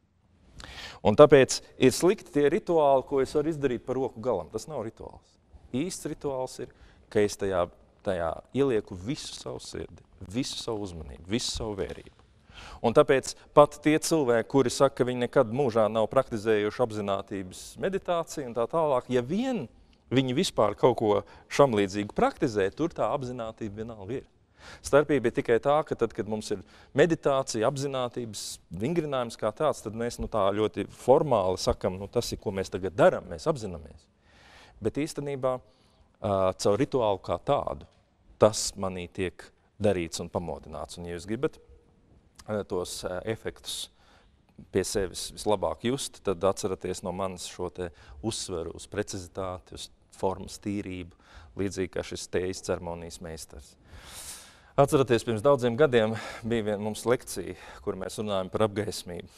A: Un tāpēc ir slikti tie rituāli, ko es varu izdarīt par roku galam. Tas nav rituāls. Īsts rituāls ir, ka es tajā tajā ielieku visu savu sirdi, visu savu uzmanību, visu savu vērību. Un tāpēc pat tie cilvēki, kuri saka, ka viņi nekad mūžā nav praktizējuši apzinātības meditāciju un tā tālāk, ja vien viņi vispār kaut ko šamlīdzīgu praktizē, tur tā apzinātība vienalga ir. Starpība ir tikai tā, ka tad, kad mums ir meditācija, apzinātības vingrinājums kā tāds, tad mēs nu, tā ļoti formāli sakam, nu, tas ir, ko mēs tagad daram, mēs apzināmies. Bet īstenībā uh, caur rituālu kā tādu, tas manī tiek darīts un pamodināts. Un, ja jūs gribat uh, tos uh, efektus pie sevis vislabāk just, tad atceraties no manis šo te uzsveru uz precizitāti, uz formas tīrību, līdzīgi kā šis tējas ceremonijas meistars. Atceraties, pirms daudziem gadiem bija viena mums lekcija, kur mēs runājam par apgaismību.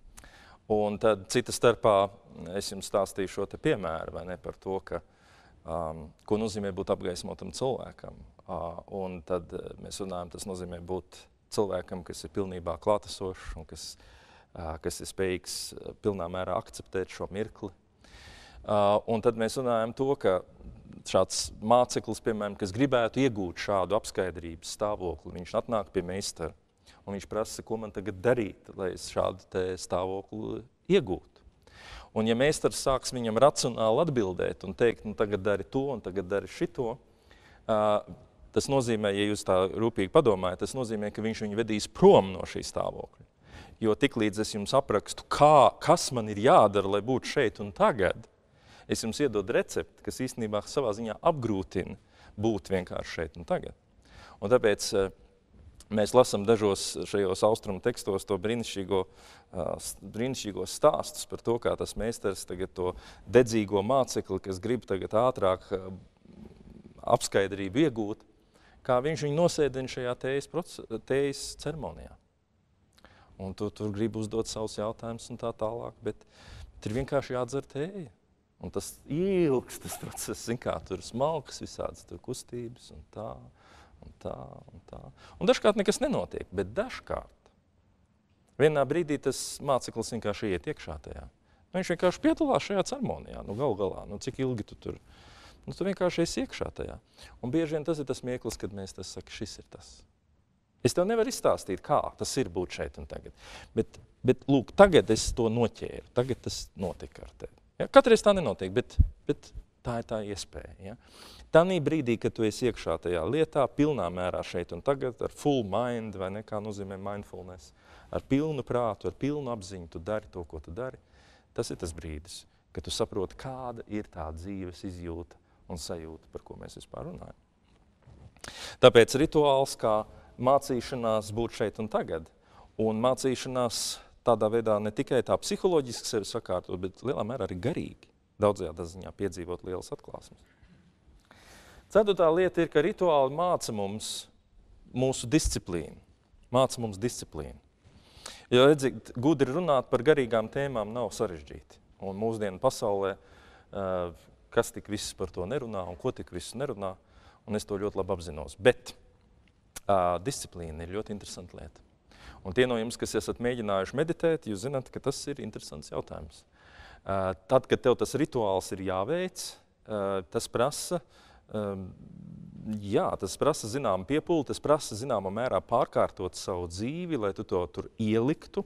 A: Un tad cita starpā es jums stāstīju šo te piemēru, vai ne, par to, ka, um, ko nozīmē būt apgaismotam cilvēkam. Uh, un tad mēs runājam, tas nozīmē būt cilvēkam, kas ir pilnībā klātesošs un kas kas ir spējīgs pilnā mērā akceptēt šo mirkli. Un tad mēs runājam to, ka šāds māceklis, piemēram, kas gribētu iegūt šādu apskaidrības stāvokli, viņš atnāk pie meistara un viņš prasa, ko man tagad darīt, lai es šādu te stāvokli iegūtu. Un ja meistars sāks viņam racionāli atbildēt un teikt, nu tagad dari to un tagad dari šito, tas nozīmē, ja jūs tā rūpīgi padomājat, tas nozīmē, ka viņš viņu vedīs prom no šī stāvokļa. Jo tiklīdz es jums aprakstu, kā, kas man ir jādara, lai būtu šeit un tagad, es jums iedodu recepti, kas īstenībā savā ziņā apgrūtina būt vienkārši šeit un tagad. Un tāpēc mēs lasām dažos šajos austrumu tekstos to brīnišķīgo, brīnišķīgos stāstus par to, kā tas meistars tagad to dedzīgo mācekli, kas grib tagad ātrāk apskaidrību iegūt, kā viņš viņu nosēdina šajā tējas, tējas ceremonijā. Un tu tur grib uzdot savus jautājumus un tā tālāk, bet tur vienkārši jādzer tēja. Un tas ilgs, tas process, zin kā, tur smalkas visādas, tur kustības un tā. Un tā, un tā. Un dažkārt nekas nenotiek, bet dažkārt vienā brīdī tas māceklis vienkārši iet iekšā tajā. Nu, viņš vienkārši piedalās šajā ceremonijā, nu gal galā, nu cik ilgi tu tur, nu tu vienkārši esi iekšā tajā. Un bieži vien tas ir tas mieklis, kad mēs tas saka, šis ir tas. Es tev nevaru izstāstīt, kā tas ir būt šeit un tagad, bet, bet lūk, tagad es to noķēru, tagad tas notika ar tevi. Ja? Katreiz tā nenotiek, bet, bet tā ir tā iespēja. Ja? Tanī brīdī, kad tu esi iekšā tajā lietā, pilnā mērā šeit un tagad, ar full mind, vai ne, kā nozīmē mindfulness, ar pilnu prātu, ar pilnu apziņu, tu dari to, ko tu dari, tas ir tas brīdis, kad tu saproti, kāda ir tā dzīves izjūta un sajūta, par ko mēs vispār runājam. Tāpēc rituāls kā mācīšanās būt šeit un tagad, un mācīšanās tādā veidā ne tikai tā psiholoģiski sevi sakārtot, bet lielā mērā arī garīgi, daudzajā ziņā piedzīvot lielas atklāsmes. Ceturtā lieta ir, ka rituāli māca mums mūsu disciplīnu, māca mums disciplīnu. Jo, redziet, gudri runāt par garīgām tēmām nav sarežģīti. Un mūsdienu pasaulē, kas tik viss par to nerunā un ko tik viss nerunā, un es to ļoti labi apzinos. Bet disciplīna ir ļoti interesanta lieta. Un tie no jums, kas esat mēģinājuši meditēt, jūs zināt, ka tas ir interesants jautājums. Tad, kad tev tas rituāls ir jāveic, tas prasa, jā, tas prasa zinām piepūli, tas prasa zināmā mērā pārkārtot savu dzīvi, lai tu to tur ieliktu.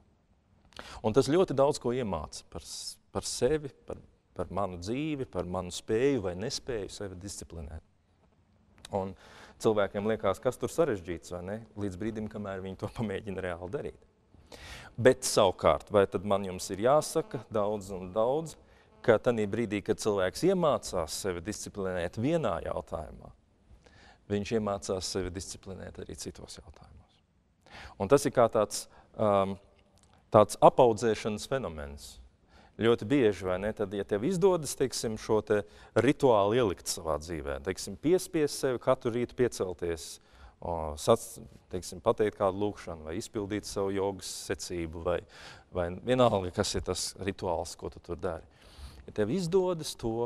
A: Un tas ļoti daudz ko iemāca par, par sevi, par, par manu dzīvi, par manu spēju vai nespēju sevi disciplinēt. Un cilvēkiem liekas, kas tur sarežģīts, vai ne? Līdz brīdim, kamēr viņi to pamēģina reāli darīt. Bet savukārt, vai tad man jums ir jāsaka daudz un daudz, ka tanī brīdī, kad cilvēks iemācās sevi disciplinēt vienā jautājumā, viņš iemācās sevi disciplinēt arī citos jautājumos. Un tas ir kā tāds, um, tāds apaudzēšanas fenomens. Ļoti bieži, vai ne, tad, ja tev izdodas, teiksim, šo te rituālu ielikt savā dzīvē, teiksim, piespiest sevi katru rītu piecelties, o, sac, teiksim, pateikt kādu lūkšanu, vai izpildīt savu jogas secību, vai, vai vienalga, kas ir tas rituāls, ko tu tur dari. Ja tev izdodas to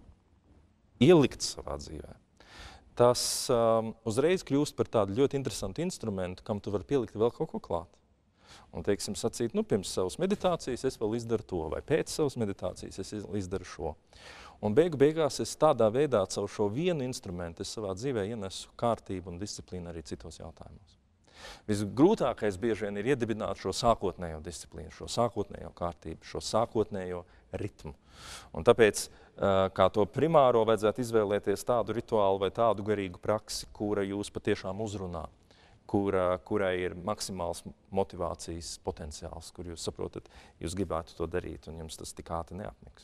A: ielikt savā dzīvē, tas um, uzreiz kļūst par tādu ļoti interesantu instrumentu, kam tu vari pielikt vēl kaut ko klāt. Un, teiksim, sacīt, nu, pirms savas meditācijas es vēl izdaru to, vai pēc savas meditācijas es izdaru šo. Un beigu beigās es tādā veidā caur šo vienu instrumentu es savā dzīvē ienesu kārtību un disciplīnu arī citos jautājumos. Visgrūtākais bieži vien ir iedibināt šo sākotnējo disciplīnu, šo sākotnējo kārtību, šo sākotnējo ritmu. Un tāpēc, kā to primāro, vajadzētu izvēlēties tādu rituālu vai tādu garīgu praksi, kura jūs patiešām uzrunā, kura, kurai ir maksimāls motivācijas potenciāls, kur jūs saprotat, jūs gribētu to darīt, un jums tas tik ātri neapniks.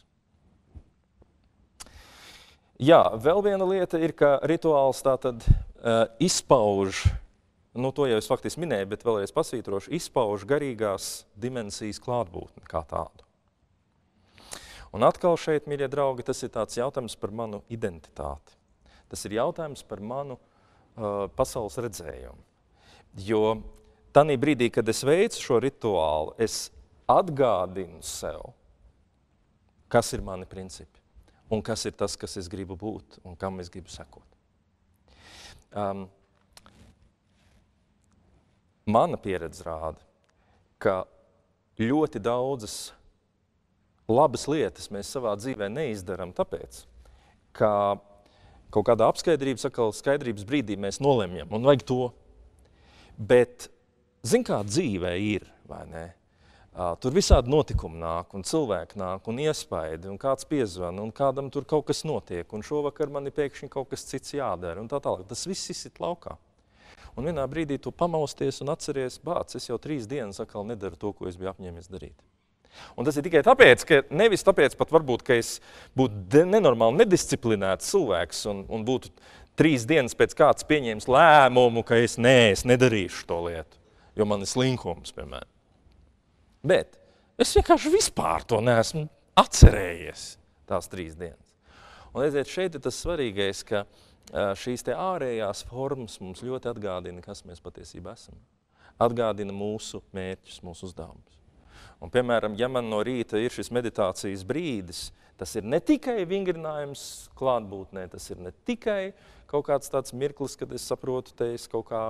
A: Jā, vēl viena lieta ir, ka rituāls tātad uh, izpauž, nu to jau es faktiski minēju, bet vēlreiz pasvītrošu, izpauž garīgās dimensijas klātbūtni kā tādu. Un atkal šeit, mīļie draugi, tas ir tāds jautājums par manu identitāti. Tas ir jautājums par manu uh, pasaules redzējumu. Jo tanī brīdī, kad es veicu šo rituālu, es atgādinu sev, kas ir mani principi un kas ir tas, kas es gribu būt un kam es gribu sekot. Um, mana pieredze rāda, ka ļoti daudzas labas lietas mēs savā dzīvē neizdaram tāpēc, ka kaut kādā apskaidrības, atkal skaidrības brīdī mēs nolemjam, un vajag to. Bet, zin kā dzīvē ir, vai ne? Tur visādi notikumi nāk, un cilvēki nāk, un iespaidi, un kāds piezvan, un kādam tur kaut kas notiek, un šovakar man ir pēkšņi kaut kas cits jādara, un tā tālāk. Tas viss izsit laukā. Un vienā brīdī tu pamausties un atceries, bāc, es jau trīs dienas atkal nedaru to, ko es biju apņēmies darīt. Un tas ir tikai tāpēc, ka nevis tāpēc pat varbūt, ka es būtu nenormāli nedisciplinēts cilvēks un, un būtu trīs dienas pēc kāds pieņēmis lēmumu, ka es nē, es nedarīšu to lietu, jo man ir slinkums, piemēram. Bet es vienkārši vispār to neesmu atcerējies tās trīs dienas. Un redziet, šeit ir tas svarīgais, ka šīs te ārējās formas mums ļoti atgādina, kas mēs patiesībā esam. Atgādina mūsu mērķus, mūsu uzdevumus. Un, piemēram, ja man no rīta ir šis meditācijas brīdis, tas ir ne tikai vingrinājums klātbūtnē, tas ir ne tikai kaut kāds tāds mirklis, kad es saprotu, te es kaut kā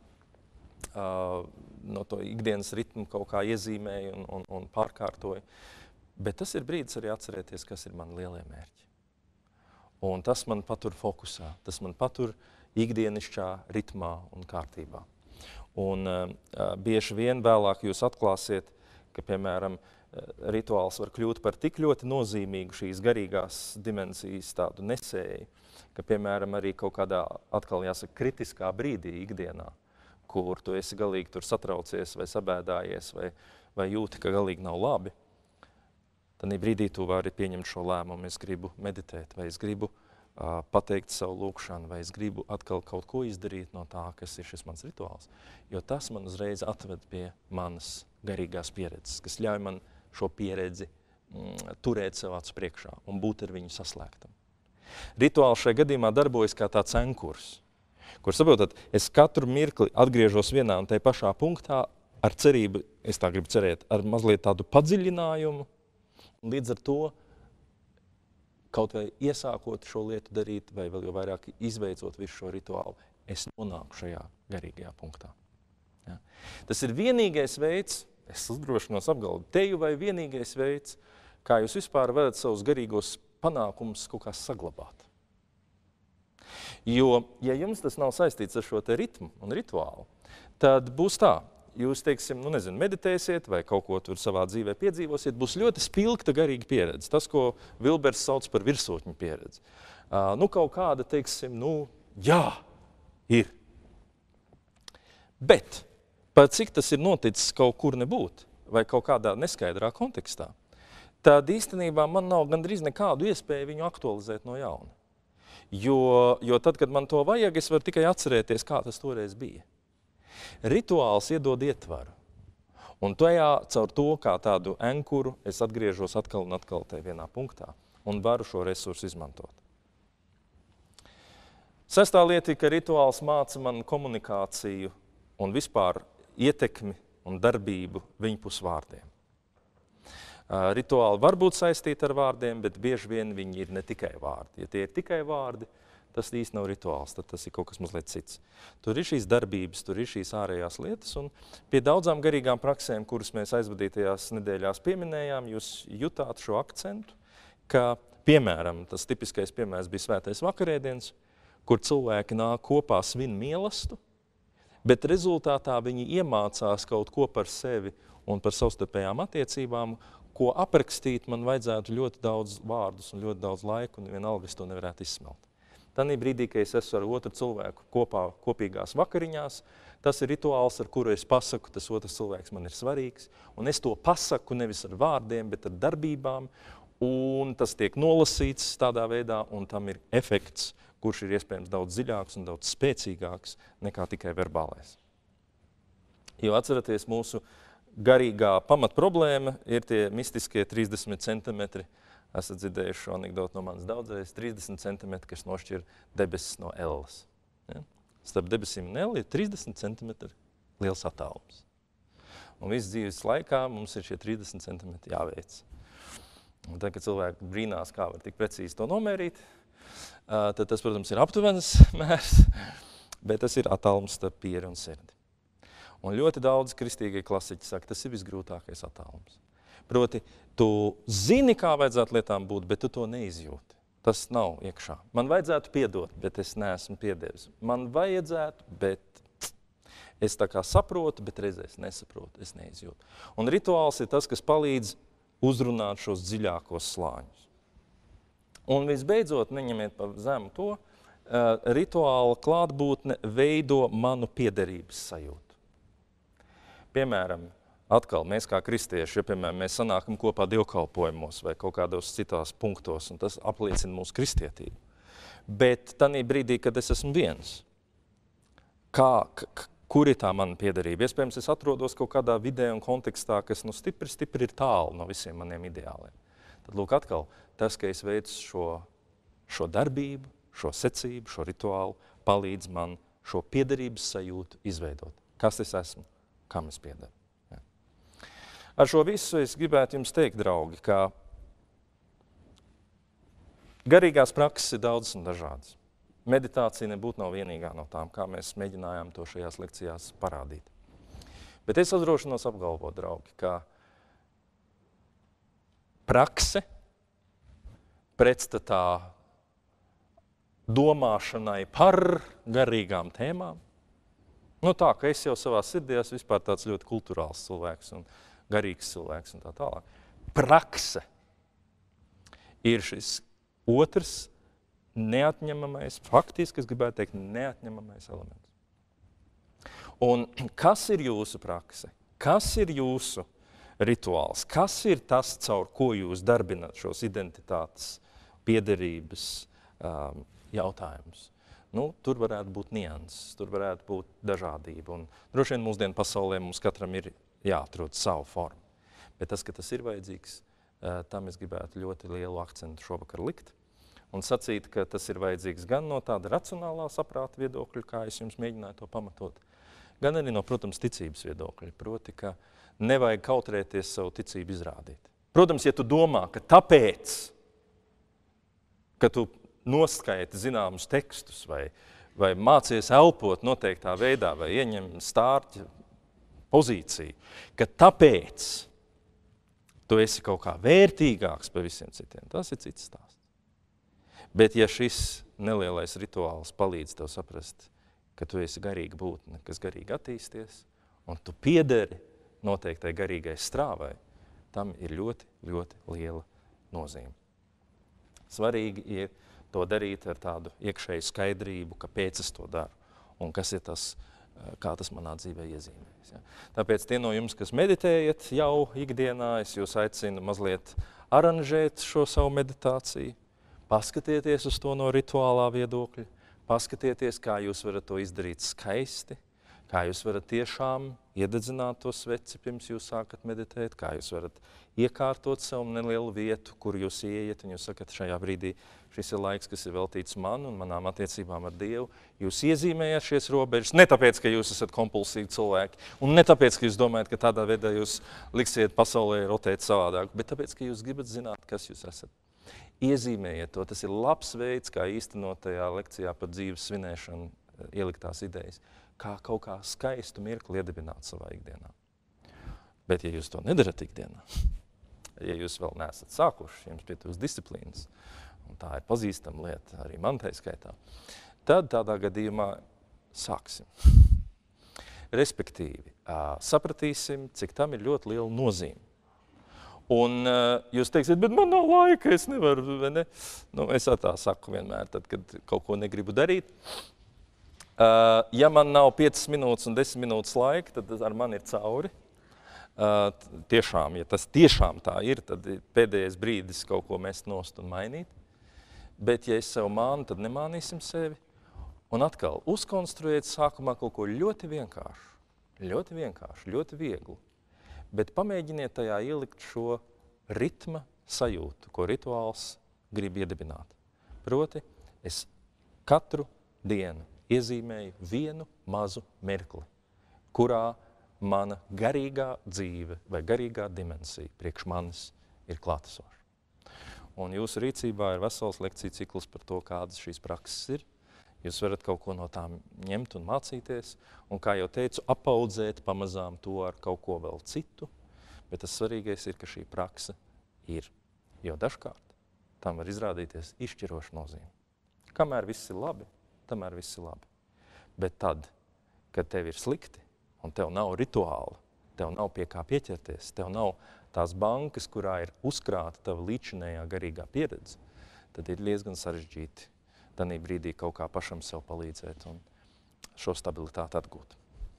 A: uh, no to ikdienas ritmu kaut kā iezīmēju un, un, un pārkārtoju. Bet tas ir brīdis arī atcerēties, kas ir mani lielie mērķi. Un tas man patur fokusā, tas man patur ikdienišķā ritmā un kārtībā. Un uh, bieži vien vēlāk jūs atklāsiet, ka, piemēram, rituāls var kļūt par tik ļoti nozīmīgu šīs garīgās dimensijas tādu nesēju, ka, piemēram, arī kaut kādā, atkal jāsaka, kritiskā brīdī ikdienā, kur tu esi galīgi tur satraucies vai sabēdājies vai, vai jūti, ka galīgi nav labi, tad brīdī tu vari pieņemt šo lēmumu, es gribu meditēt, vai es gribu uh, pateikt savu lūkšanu, vai es gribu atkal kaut ko izdarīt no tā, kas ir šis mans rituāls. Jo tas man uzreiz atved pie manas garīgās pieredzes, kas ļauj man šo pieredzi mm, turēt sev acu priekšā un būt ar viņu saslēgtam. Rituāls šajā gadījumā darbojas kā tāds ankurs, kur, saprotat, es katru mirkli atgriežos vienā un tajā pašā punktā ar cerību, es tā gribu cerēt, ar mazliet tādu padziļinājumu, un līdz ar to kaut vai iesākot šo lietu darīt, vai vēl jau vairāk izveicot visu šo rituālu, es nonāku šajā garīgajā punktā. Ja. Tas ir vienīgais veids, es uzdrošinos apgalvot, teju vai vienīgais veids, kā jūs vispār varat savus garīgos panākumus kaut kā saglabāt. Jo, ja jums tas nav saistīts ar šo te ritmu un rituālu, tad būs tā, jūs, teiksim, nu nezinu, meditēsiet vai kaut ko tur savā dzīvē piedzīvosiet, būs ļoti spilgta garīga pieredze. Tas, ko Vilbers sauc par virsotņu pieredzi. Uh, nu, kaut kāda, teiksim, nu, jā, ir. Bet, pat cik tas ir noticis kaut kur nebūt, vai kaut kādā neskaidrā kontekstā, tad īstenībā man nav gandrīz nekādu iespēju viņu aktualizēt no jauna. Jo, jo tad, kad man to vajag, es varu tikai atcerēties, kā tas toreiz bija. Rituāls iedod ietvaru. Un tajā caur to, kā tādu ankuru, es atgriežos atkal un atkal tajā vienā punktā un varu šo resursu izmantot. Sestā lieta ir, ka rituāls māca man komunikāciju un vispār ietekmi un darbību viņpus vārdiem. Uh, rituāli var būt saistīti ar vārdiem, bet bieži vien viņi ir ne tikai vārdi. Ja tie ir tikai vārdi, tas īsti nav rituāls, tad tas ir kaut kas mazliet cits. Tur ir šīs darbības, tur ir šīs ārējās lietas, un pie daudzām garīgām praksēm, kuras mēs aizvadītajās nedēļās pieminējām, jūs jutāt šo akcentu, ka, piemēram, tas tipiskais piemērs bija svētais vakarēdiens, kur cilvēki nāk kopā svin mielastu, bet rezultātā viņi iemācās kaut ko par sevi un par savstarpējām attiecībām, ko aprakstīt man vajadzētu ļoti daudz vārdus un ļoti daudz laiku, un vienalga es to nevarētu izsmelt. Tanī brīdī, kad es esmu ar otru cilvēku kopā, kopīgās vakariņās, tas ir rituāls, ar kuru es pasaku, tas otrs cilvēks man ir svarīgs, un es to pasaku nevis ar vārdiem, bet ar darbībām, un tas tiek nolasīts tādā veidā, un tam ir efekts, kurš ir iespējams daudz dziļāks un daudz spēcīgāks nekā tikai verbālais. Jo atceraties, mūsu garīgā pamatproblēma ir tie mistiskie trīsdesmit centimetri. Esat dzirdējuši šo anekdotu no manas daudzreiz. trīsdesmit centimetri, kas nošķir debesis no Ellas. Ja? Starp debesīm un Elli ir trīsdesmit centimetri liels attālums. Un visu dzīves laikā mums ir šie trīsdesmit centimetri jāveic. Un tad, kad cilvēki brīnās, kā var tik precīzi to nomērīt, tad tas, protams, ir aptuvenas mērs, bet tas ir attālums starp pieri un sirdi. Un ļoti daudz kristīgie klasiķi saka, tas ir visgrūtākais attālums. Proti, tu zini, kā vajadzētu lietām būt, bet tu to neizjūti. Tas nav iekšā. Man vajadzētu piedot, bet es neesmu piedevis. Man vajadzētu, bet es tā kā saprotu, bet reizēs nesaprotu, es neizjūtu. Un rituāls ir tas, kas palīdz uzrunāt šos dziļākos slāņus. Un visbeidzot, neņemiet pa zemu to, uh, rituāla klātbūtne veido manu piederības sajūtu. Piemēram, atkal mēs kā kristieši, ja piemēram mēs sanākam kopā dievkalpojumos vai kaut kādos citās punktos, un tas apliecina mūsu kristietību. Bet tanī brīdī, kad es esmu viens, kā, k, kur ir tā mana piederība? Iespējams, es atrodos kaut kādā vidē un kontekstā, kas nu stipri, stipri ir tālu no visiem maniem ideāliem. Tad lūk atkal, tas, ka es veicu šo, šo darbību, šo secību, šo rituālu, palīdz man šo piederības sajūtu izveidot. Kas es esmu? Kam es piederu? Ja. Ar šo visu es gribētu jums teikt, draugi, ka garīgās prakses ir daudzas un dažādas. Meditācija nebūtu nav vienīgā no tām, kā mēs mēģinājām to šajās lekcijās parādīt. Bet es uzdrošinos apgalvot, draugi, ka prakse pretstatā domāšanai par garīgām tēmām, nu tā, ka es jau savā sirdī esmu vispār tāds ļoti kulturāls cilvēks un garīgs cilvēks un tā tālāk. Prakse ir šis otrs neatņemamais, faktiski es gribētu teikt, neatņemamais elements. Un kas ir jūsu prakse? Kas ir jūsu rituāls? Kas ir tas, caur ko jūs darbināt šos identitātes, piederības um, jautājumus? Nu, tur varētu būt nianses, tur varētu būt dažādība. Un droši vien mūsdienu pasaulē mums katram ir jāatrod savu formu. Bet tas, ka tas ir vajadzīgs, uh, tam es gribētu ļoti lielu akcentu šovakar likt. Un sacīt, ka tas ir vajadzīgs gan no tāda racionālā saprāta viedokļa, kā es jums mēģināju to pamatot, gan arī no, protams, ticības viedokļa. Proti, ka nevajag kautrēties savu ticību izrādīt. Protams, ja tu domā, ka tāpēc, ka tu noskaiti zināmus tekstus vai, vai mācies elpot noteiktā veidā vai ieņem stārķa pozīciju, ka tāpēc tu esi kaut kā vērtīgāks par visiem citiem, tas ir cits stāsts. Bet ja šis nelielais rituāls palīdz tev saprast, ka tu esi garīga būtne, kas garīgi attīsties, un tu piederi noteiktai garīgai strāvai, tam ir ļoti, ļoti liela nozīme. Svarīgi ir to darīt ar tādu iekšēju skaidrību, kāpēc es to daru un kas ir tas, kā tas manā dzīvē iezīmējas. Ja. Tāpēc tie no jums, kas meditējat jau ikdienā, es jūs aicinu mazliet aranžēt šo savu meditāciju, paskatieties uz to no rituālā viedokļa, paskatieties, kā jūs varat to izdarīt skaisti, kā jūs varat tiešām iededzināt to sveci, pirms jūs sākat meditēt, kā jūs varat iekārtot savu nelielu vietu, kur jūs ieiet, un jūs sakat, šajā brīdī šis ir laiks, kas ir veltīts man un manām attiecībām ar Dievu. Jūs iezīmējat šies robežas, ne tāpēc, ka jūs esat kompulsīvi cilvēki, un ne tāpēc, ka jūs domājat, ka tādā veidā jūs liksiet pasaulē rotēt savādāk, bet tāpēc, ka jūs gribat zināt, kas jūs esat. Iezīmējiet to, tas ir labs veids, kā īstenot tajā lekcijā par dzīves svinēšanu ieliktās idejas, kā kaut kā skaistu mirkli iedibināt savā ikdienā. Bet ja jūs to nedarat ikdienā, ja jūs vēl neesat sākuši, jums pietūs disciplīnas, un tā ir pazīstama lieta, arī man tai skaitā, tad tādā gadījumā sāksim. Respektīvi, sapratīsim, cik tam ir ļoti liela nozīme. Un uh, jūs teiksiet, bet man nav laika, es nevaru, vai ne? Nu, es tā saku vienmēr, tad, kad kaut ko negribu darīt. Uh, ja man nav piecas minūtes un desmit minūtes laika, tad ar mani ir cauri. Uh, tiešām, ja tas tiešām tā ir, tad pēdējais brīdis kaut ko mest nost un mainīt. Bet ja es sev mānu, tad nemānīsim sevi. Un atkal, uzkonstruēt sākumā kaut ko ļoti vienkāršu, ļoti vienkāršu, ļoti vieglu. Bet pamēģiniet tajā ielikt šo ritma sajūtu, ko rituāls grib iedibināt. Proti, es katru dienu iezīmēju vienu mazu mirkli, kurā mana garīgā dzīve vai garīgā dimensija priekš manis ir klātesoša. Un jūsu rīcībā ir vesels lekciju cikls par to, kādas šīs prakses ir. Jūs varat kaut ko no tām ņemt un mācīties, un, kā jau teicu, apaudzēt pamazām to ar kaut ko vēl citu, bet tas svarīgais ir, ka šī prakse ir, jo dažkārt tam var izrādīties izšķiroša nozīme. Kamēr viss ir labi, tamēr viss ir labi. Bet tad, kad tev ir slikti, un tev nav rituāla, tev nav pie kā pieķerties, tev nav tās bankas, kurā ir uzkrāta tava līdzinējā garīgā pieredze, tad ir diezgan sarežģīti tanī brīdī kaut kā pašam sev palīdzēt un šo stabilitāti atgūt.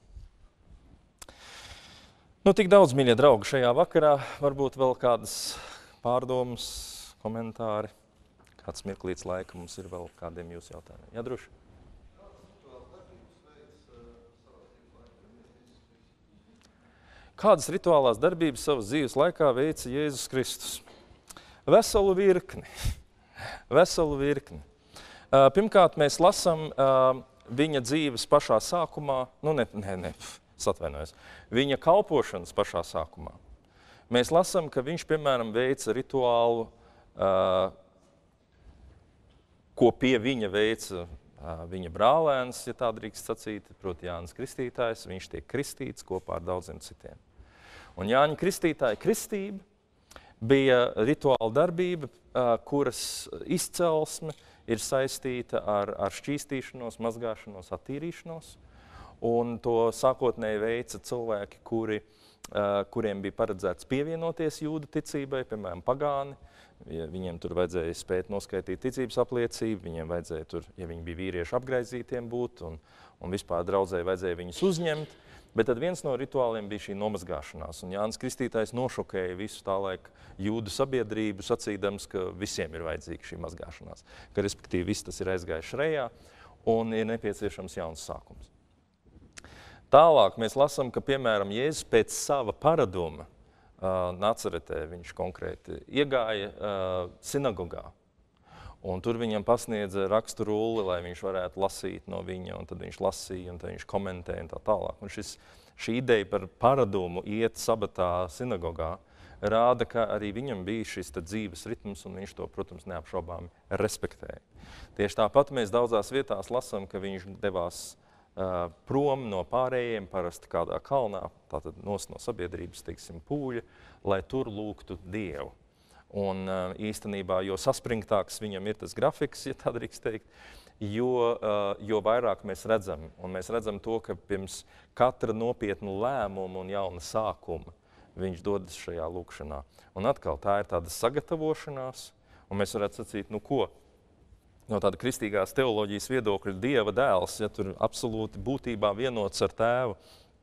A: Nu, tik daudz, mīļie draugi, šajā vakarā. Varbūt vēl kādas pārdomas, komentāri. Kāds mirklīts laika mums ir vēl kādiem jūsu jautājumiem. Jā, droši? Kādas rituālās darbības savas dzīves laikā veica Jēzus Kristus? Veselu virkni. Veselu virkni. Pirmkārt, mēs lasām viņa dzīves pašā sākumā, nu ne, ne, ne, atvainojos, viņa kalpošanas pašā sākumā. Mēs lasām, ka viņš, piemēram, veica rituālu, ko pie viņa veica viņa brālēns, ja tā drīkst sacīt, proti Jānis Kristītājs, viņš tiek kristīts kopā ar daudziem citiem. Un Jāņa Kristītāja kristība bija rituāla darbība, kuras izcelsme ir saistīta ar, ar šķīstīšanos, mazgāšanos, attīrīšanos. Un to sākotnēji veica cilvēki, kuri, uh, kuriem bija paredzēts pievienoties jūdu ticībai, piemēram, pagāni. Ja viņiem tur vajadzēja spēt noskaitīt ticības apliecību, viņiem vajadzēja tur, ja viņi bija vīrieši, apgraizītiem būt, un, un vispār draudzē vajadzēja viņus uzņemt. Bet tad viens no rituāliem bija šī nomazgāšanās, un Jānis Kristītājs nošokēja visu tā laika jūdu sabiedrību, sacīdams, ka visiem ir vajadzīga šī mazgāšanās, ka respektīvi viss tas ir aizgājis šrejā un ir nepieciešams jauns sākums. Tālāk mēs lasām, ka, piemēram, Jēzus pēc sava paraduma uh, Nacaretē viņš konkrēti iegāja uh, sinagogā. Un tur viņam pasniedza rakstu rulli, lai viņš varētu lasīt no viņa, un tad viņš lasīja, un tad viņš komentēja un tā tālāk. Un šis, šī ideja par paradumu iet sabatā sinagogā rāda, ka arī viņam bija šis dzīves ritms, un viņš to, protams, neapšaubāmi respektēja. Tieši tāpat mēs daudzās vietās lasām, ka viņš devās uh, prom no pārējiem, parasti kādā kalnā, tātad nos no sabiedrības, teiksim, pūļa, lai tur lūgtu Dievu. Un īstenībā, jo saspringtāks viņam ir tas grafiks, ja tā drīkst teikt, jo, jo vairāk mēs redzam. Un mēs redzam to, ka pirms katra nopietna lēmuma un jauna sākuma viņš dodas šajā lūkšanā. Un atkal tā ir tāda sagatavošanās, un mēs varētu sacīt, nu ko? No tāda kristīgās teoloģijas viedokļa Dieva dēls, ja tur absolūti būtībā vienots ar tēvu,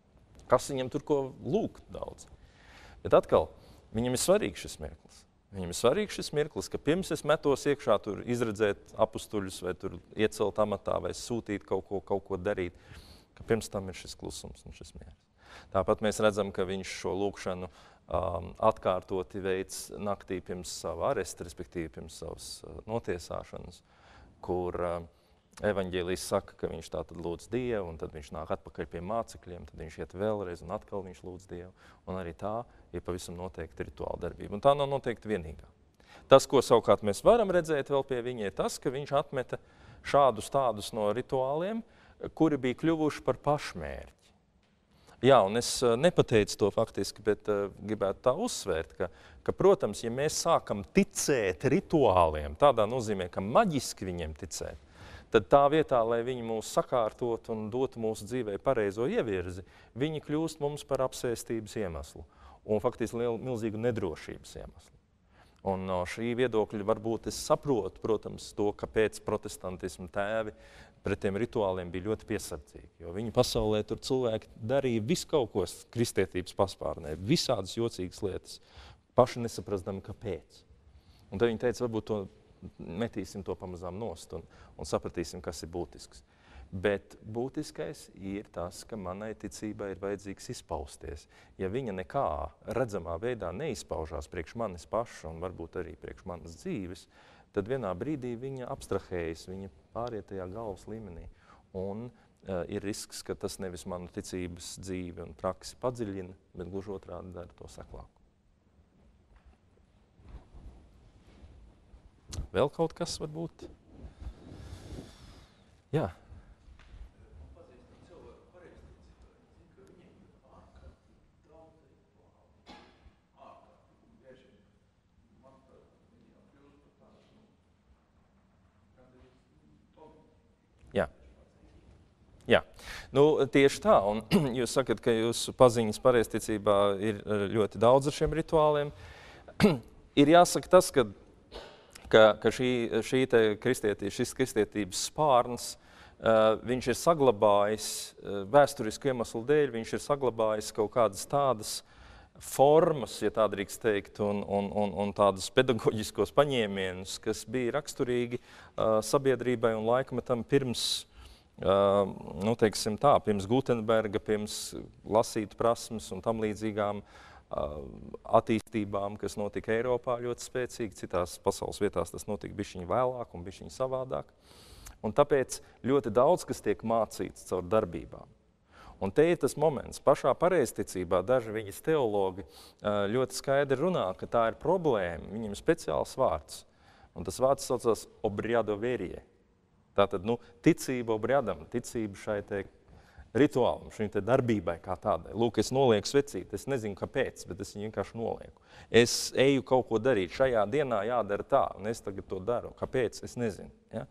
A: kas viņam tur ko lūgt daudz? Bet atkal, viņam ir svarīgs šis mirklis. Viņam ir svarīgs šis mirklis, ka pirms es metos iekšā tur izredzēt apustuļus vai tur iecelt amatā vai sūtīt kaut ko, kaut ko darīt, ka pirms tam ir šis klusums un šis miers. Tāpat mēs redzam, ka viņš šo lūkšanu um, atkārtoti veids naktī pirms savu arestu, respektīvi pirms savas uh, notiesāšanas, kur uh, evaņģēlijs saka, ka viņš tātad lūdz Dievu, un tad viņš nāk atpakaļ pie mācekļiem, tad viņš iet vēlreiz, un atkal viņš lūdz Dievu. Un arī tā ir pavisam noteikti rituāla darbība. Un tā nav noteikti vienīgā. Tas, ko savukārt mēs varam redzēt vēl pie viņa, ir tas, ka viņš atmeta šādus tādus no rituāliem, kuri bija kļuvuši par pašmērķi. Jā, un es nepateicu to faktiski, bet uh, gribētu tā uzsvērt, ka, ka, protams, ja mēs sākam ticēt rituāliem, tādā nozīmē, ka maģiski viņiem ticēt, tad tā vietā, lai viņi mūs sakārtot un dotu mūsu dzīvē pareizo ievirzi, viņi kļūst mums par apsēstības iemeslu un faktiski lielu, milzīgu nedrošības iemeslu. Un no šī viedokļa varbūt es saprotu, protams, to, kāpēc protestantismu tēvi pret tiem rituāliem bija ļoti piesardzīgi, jo viņi pasaulē tur cilvēki darīja visu kaut ko kristietības paspārnē, visādas jocīgas lietas, paši nesaprastami, kāpēc. Un tad viņi teica, varbūt to metīsim to pamazām nost un, un sapratīsim, kas ir būtisks. Bet būtiskais ir tas, ka manai ticībai ir vajadzīgs izpausties. Ja viņa nekā redzamā veidā neizpaužās priekš manis paša un varbūt arī priekš manas dzīves, tad vienā brīdī viņa abstrahējas, viņa pāriet tajā galvas līmenī. Un uh, ir risks, ka tas nevis manu ticības dzīvi un praksi padziļina, bet gluži otrādi dara to seklāku. Vēl kaut kas varbūt? Jā. Jā. Jā. Nu, tieši tā, un jūs sakat, ka jūsu paziņas pareizticībā ir ļoti daudz ar šiem rituāliem. Ir jāsaka tas, ka, ka, ka šī, šī te kristietī, šis kristietības spārns, uh, viņš ir saglabājis, uh, vēsturisku iemeslu dēļ, viņš ir saglabājis kaut kādas tādas formas, ja tā drīkst teikt, un, un, un, un tādus pedagoģiskos paņēmienus, kas bija raksturīgi uh, sabiedrībai un laikmetam pirms, uh, nu, teiksim tā, pirms Gutenberga, pirms lasīt prasmes un tam līdzīgām uh, attīstībām, kas notika Eiropā ļoti spēcīgi, citās pasaules vietās tas notika bišķiņ vēlāk un bišķiņ savādāk. Un tāpēc ļoti daudz, kas tiek mācīts caur darbībām. Un te ir tas moments, pašā pareizticībā daži viņas teologi ļoti skaidri runā, ka tā ir problēma, viņam ir speciāls vārds. Un tas vārds saucās obriado verie. Tātad, nu, ticība obriadam, ticība šai te rituālam, šai te darbībai kā tādai. Lūk, es nolieku svecīti, es nezinu kāpēc, bet es viņu vienkārši nolieku. Es eju kaut ko darīt, šajā dienā jādara tā, un es tagad to daru. Kāpēc? Es nezinu. Ja?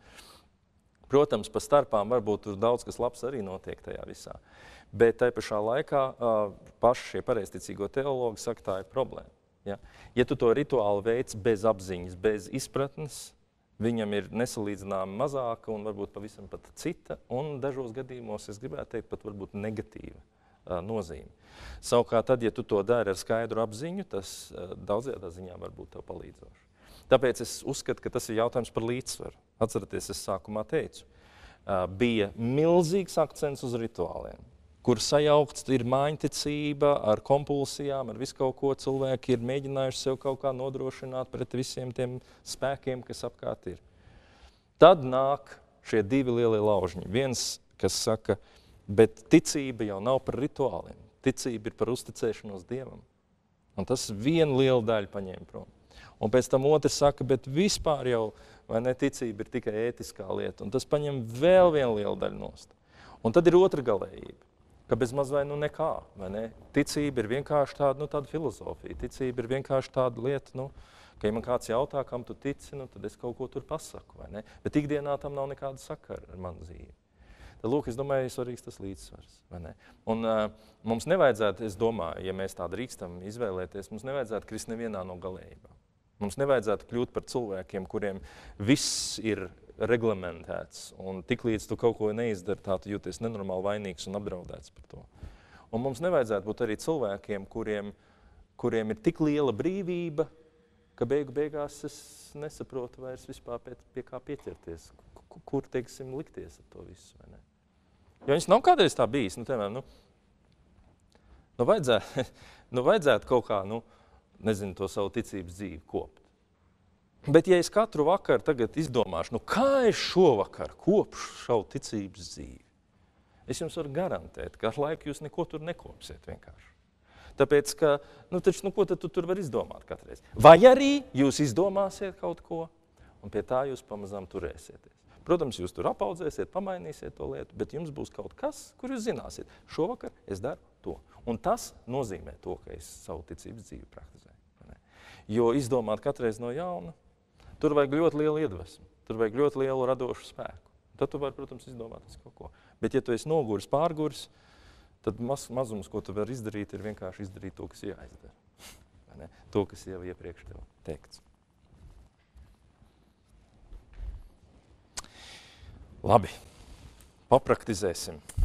A: Protams, pa starpām varbūt tur daudz kas labs arī notiek tajā visā. Bet tai pašā laikā uh, paši šie pareizticīgo teologi saka, tā ir problēma. Ja? Ja tu to rituālu veids bez apziņas, bez izpratnes, viņam ir nesalīdzināmi mazāka un varbūt pavisam pat cita, un dažos gadījumos, es gribētu teikt, pat varbūt negatīva uh, nozīme. Savukārt tad, ja tu to dari ar skaidru apziņu, tas uh, daudzajā ziņā varbūt tev palīdzoši. Tāpēc es uzskatu, ka tas ir jautājums par līdzsvaru. Atceraties, es sākumā teicu, uh, bija milzīgs akcents uz rituāliem, kur sajaukts ir mājiņticība ar kompulsijām, ar visu kaut ko cilvēki ir mēģinājuši sev kaut kā nodrošināt pret visiem tiem spēkiem, kas apkārt ir. Tad nāk šie divi lielie laužņi. Viens, kas saka, bet ticība jau nav par rituāliem. Ticība ir par uzticēšanos Dievam. Un tas vienu lielu daļu paņēma prom. Un pēc tam otrs saka, bet vispār jau, vai ne, ticība ir tikai ētiskā lieta. Un tas paņem vēl vienu lielu daļu nost. Un tad ir otra galējība, ka bez maz vai nu nekā, vai ne? Ticība ir vienkārši tāda, nu, tāda filozofija. Ticība ir vienkārši tāda lieta, nu, ka ja man kāds jautā, kam tu tici, nu, tad es kaut ko tur pasaku, vai ne? Bet ikdienā tam nav nekāda sakara ar manu dzīvi. Tad, lūk, es domāju, svarīgs tas līdzsvars, vai ne? Un uh, mums nevajadzētu, es domāju, ja mēs tā drīkstam izvēlēties, mums nevajadzētu krist nevienā no galējībām. Mums nevajadzētu kļūt par cilvēkiem, kuriem viss ir reglamentēts, un tiklīdz tu kaut ko neizdari, tā tu jūties nenormāli vainīgs un apdraudēts par to. Un mums nevajadzētu būt arī cilvēkiem, kuriem, kuriem ir tik liela brīvība, ka beigu beigās es nesaprotu vairs vispār pie, pie kā pieķerties, kur, teiksim, likties ar to visu, vai ne? Jo viņš nav kādreiz tā bijis, nu, piemēram, nu, nu, vajadzētu, nu, vajadzētu kaut kā, nu, nezinu, to savu ticības dzīvi kopt. Bet ja es katru vakaru tagad izdomāšu, nu kā es šovakar kopšu savu ticības dzīvi, es jums varu garantēt, ka ar laiku jūs neko tur nekopsiet vienkārši. Tāpēc, ka, nu taču, nu ko tad tu tur var izdomāt katreiz? Vai arī jūs izdomāsiet kaut ko, un pie tā jūs pamazām turēsieties. Protams, jūs tur apaudzēsiet, pamainīsiet to lietu, bet jums būs kaut kas, kur jūs zināsiet. Šovakar es daru to. Un tas nozīmē to, ka es savu ticības dzīvi praktizēju. Jo izdomāt katreiz no jauna, tur vajag ļoti lielu iedvesmu, tur vajag ļoti lielu radošu spēku. Tad tu vari, protams, izdomāt kaut ko. Bet ja tu esi noguris, pārguris, tad maz, mazums, ko tu vari izdarīt, ir vienkārši izdarīt to, kas jāizdara. Vai ne? To, kas jau iepriekš tev teikts. Labi, papraktizēsim.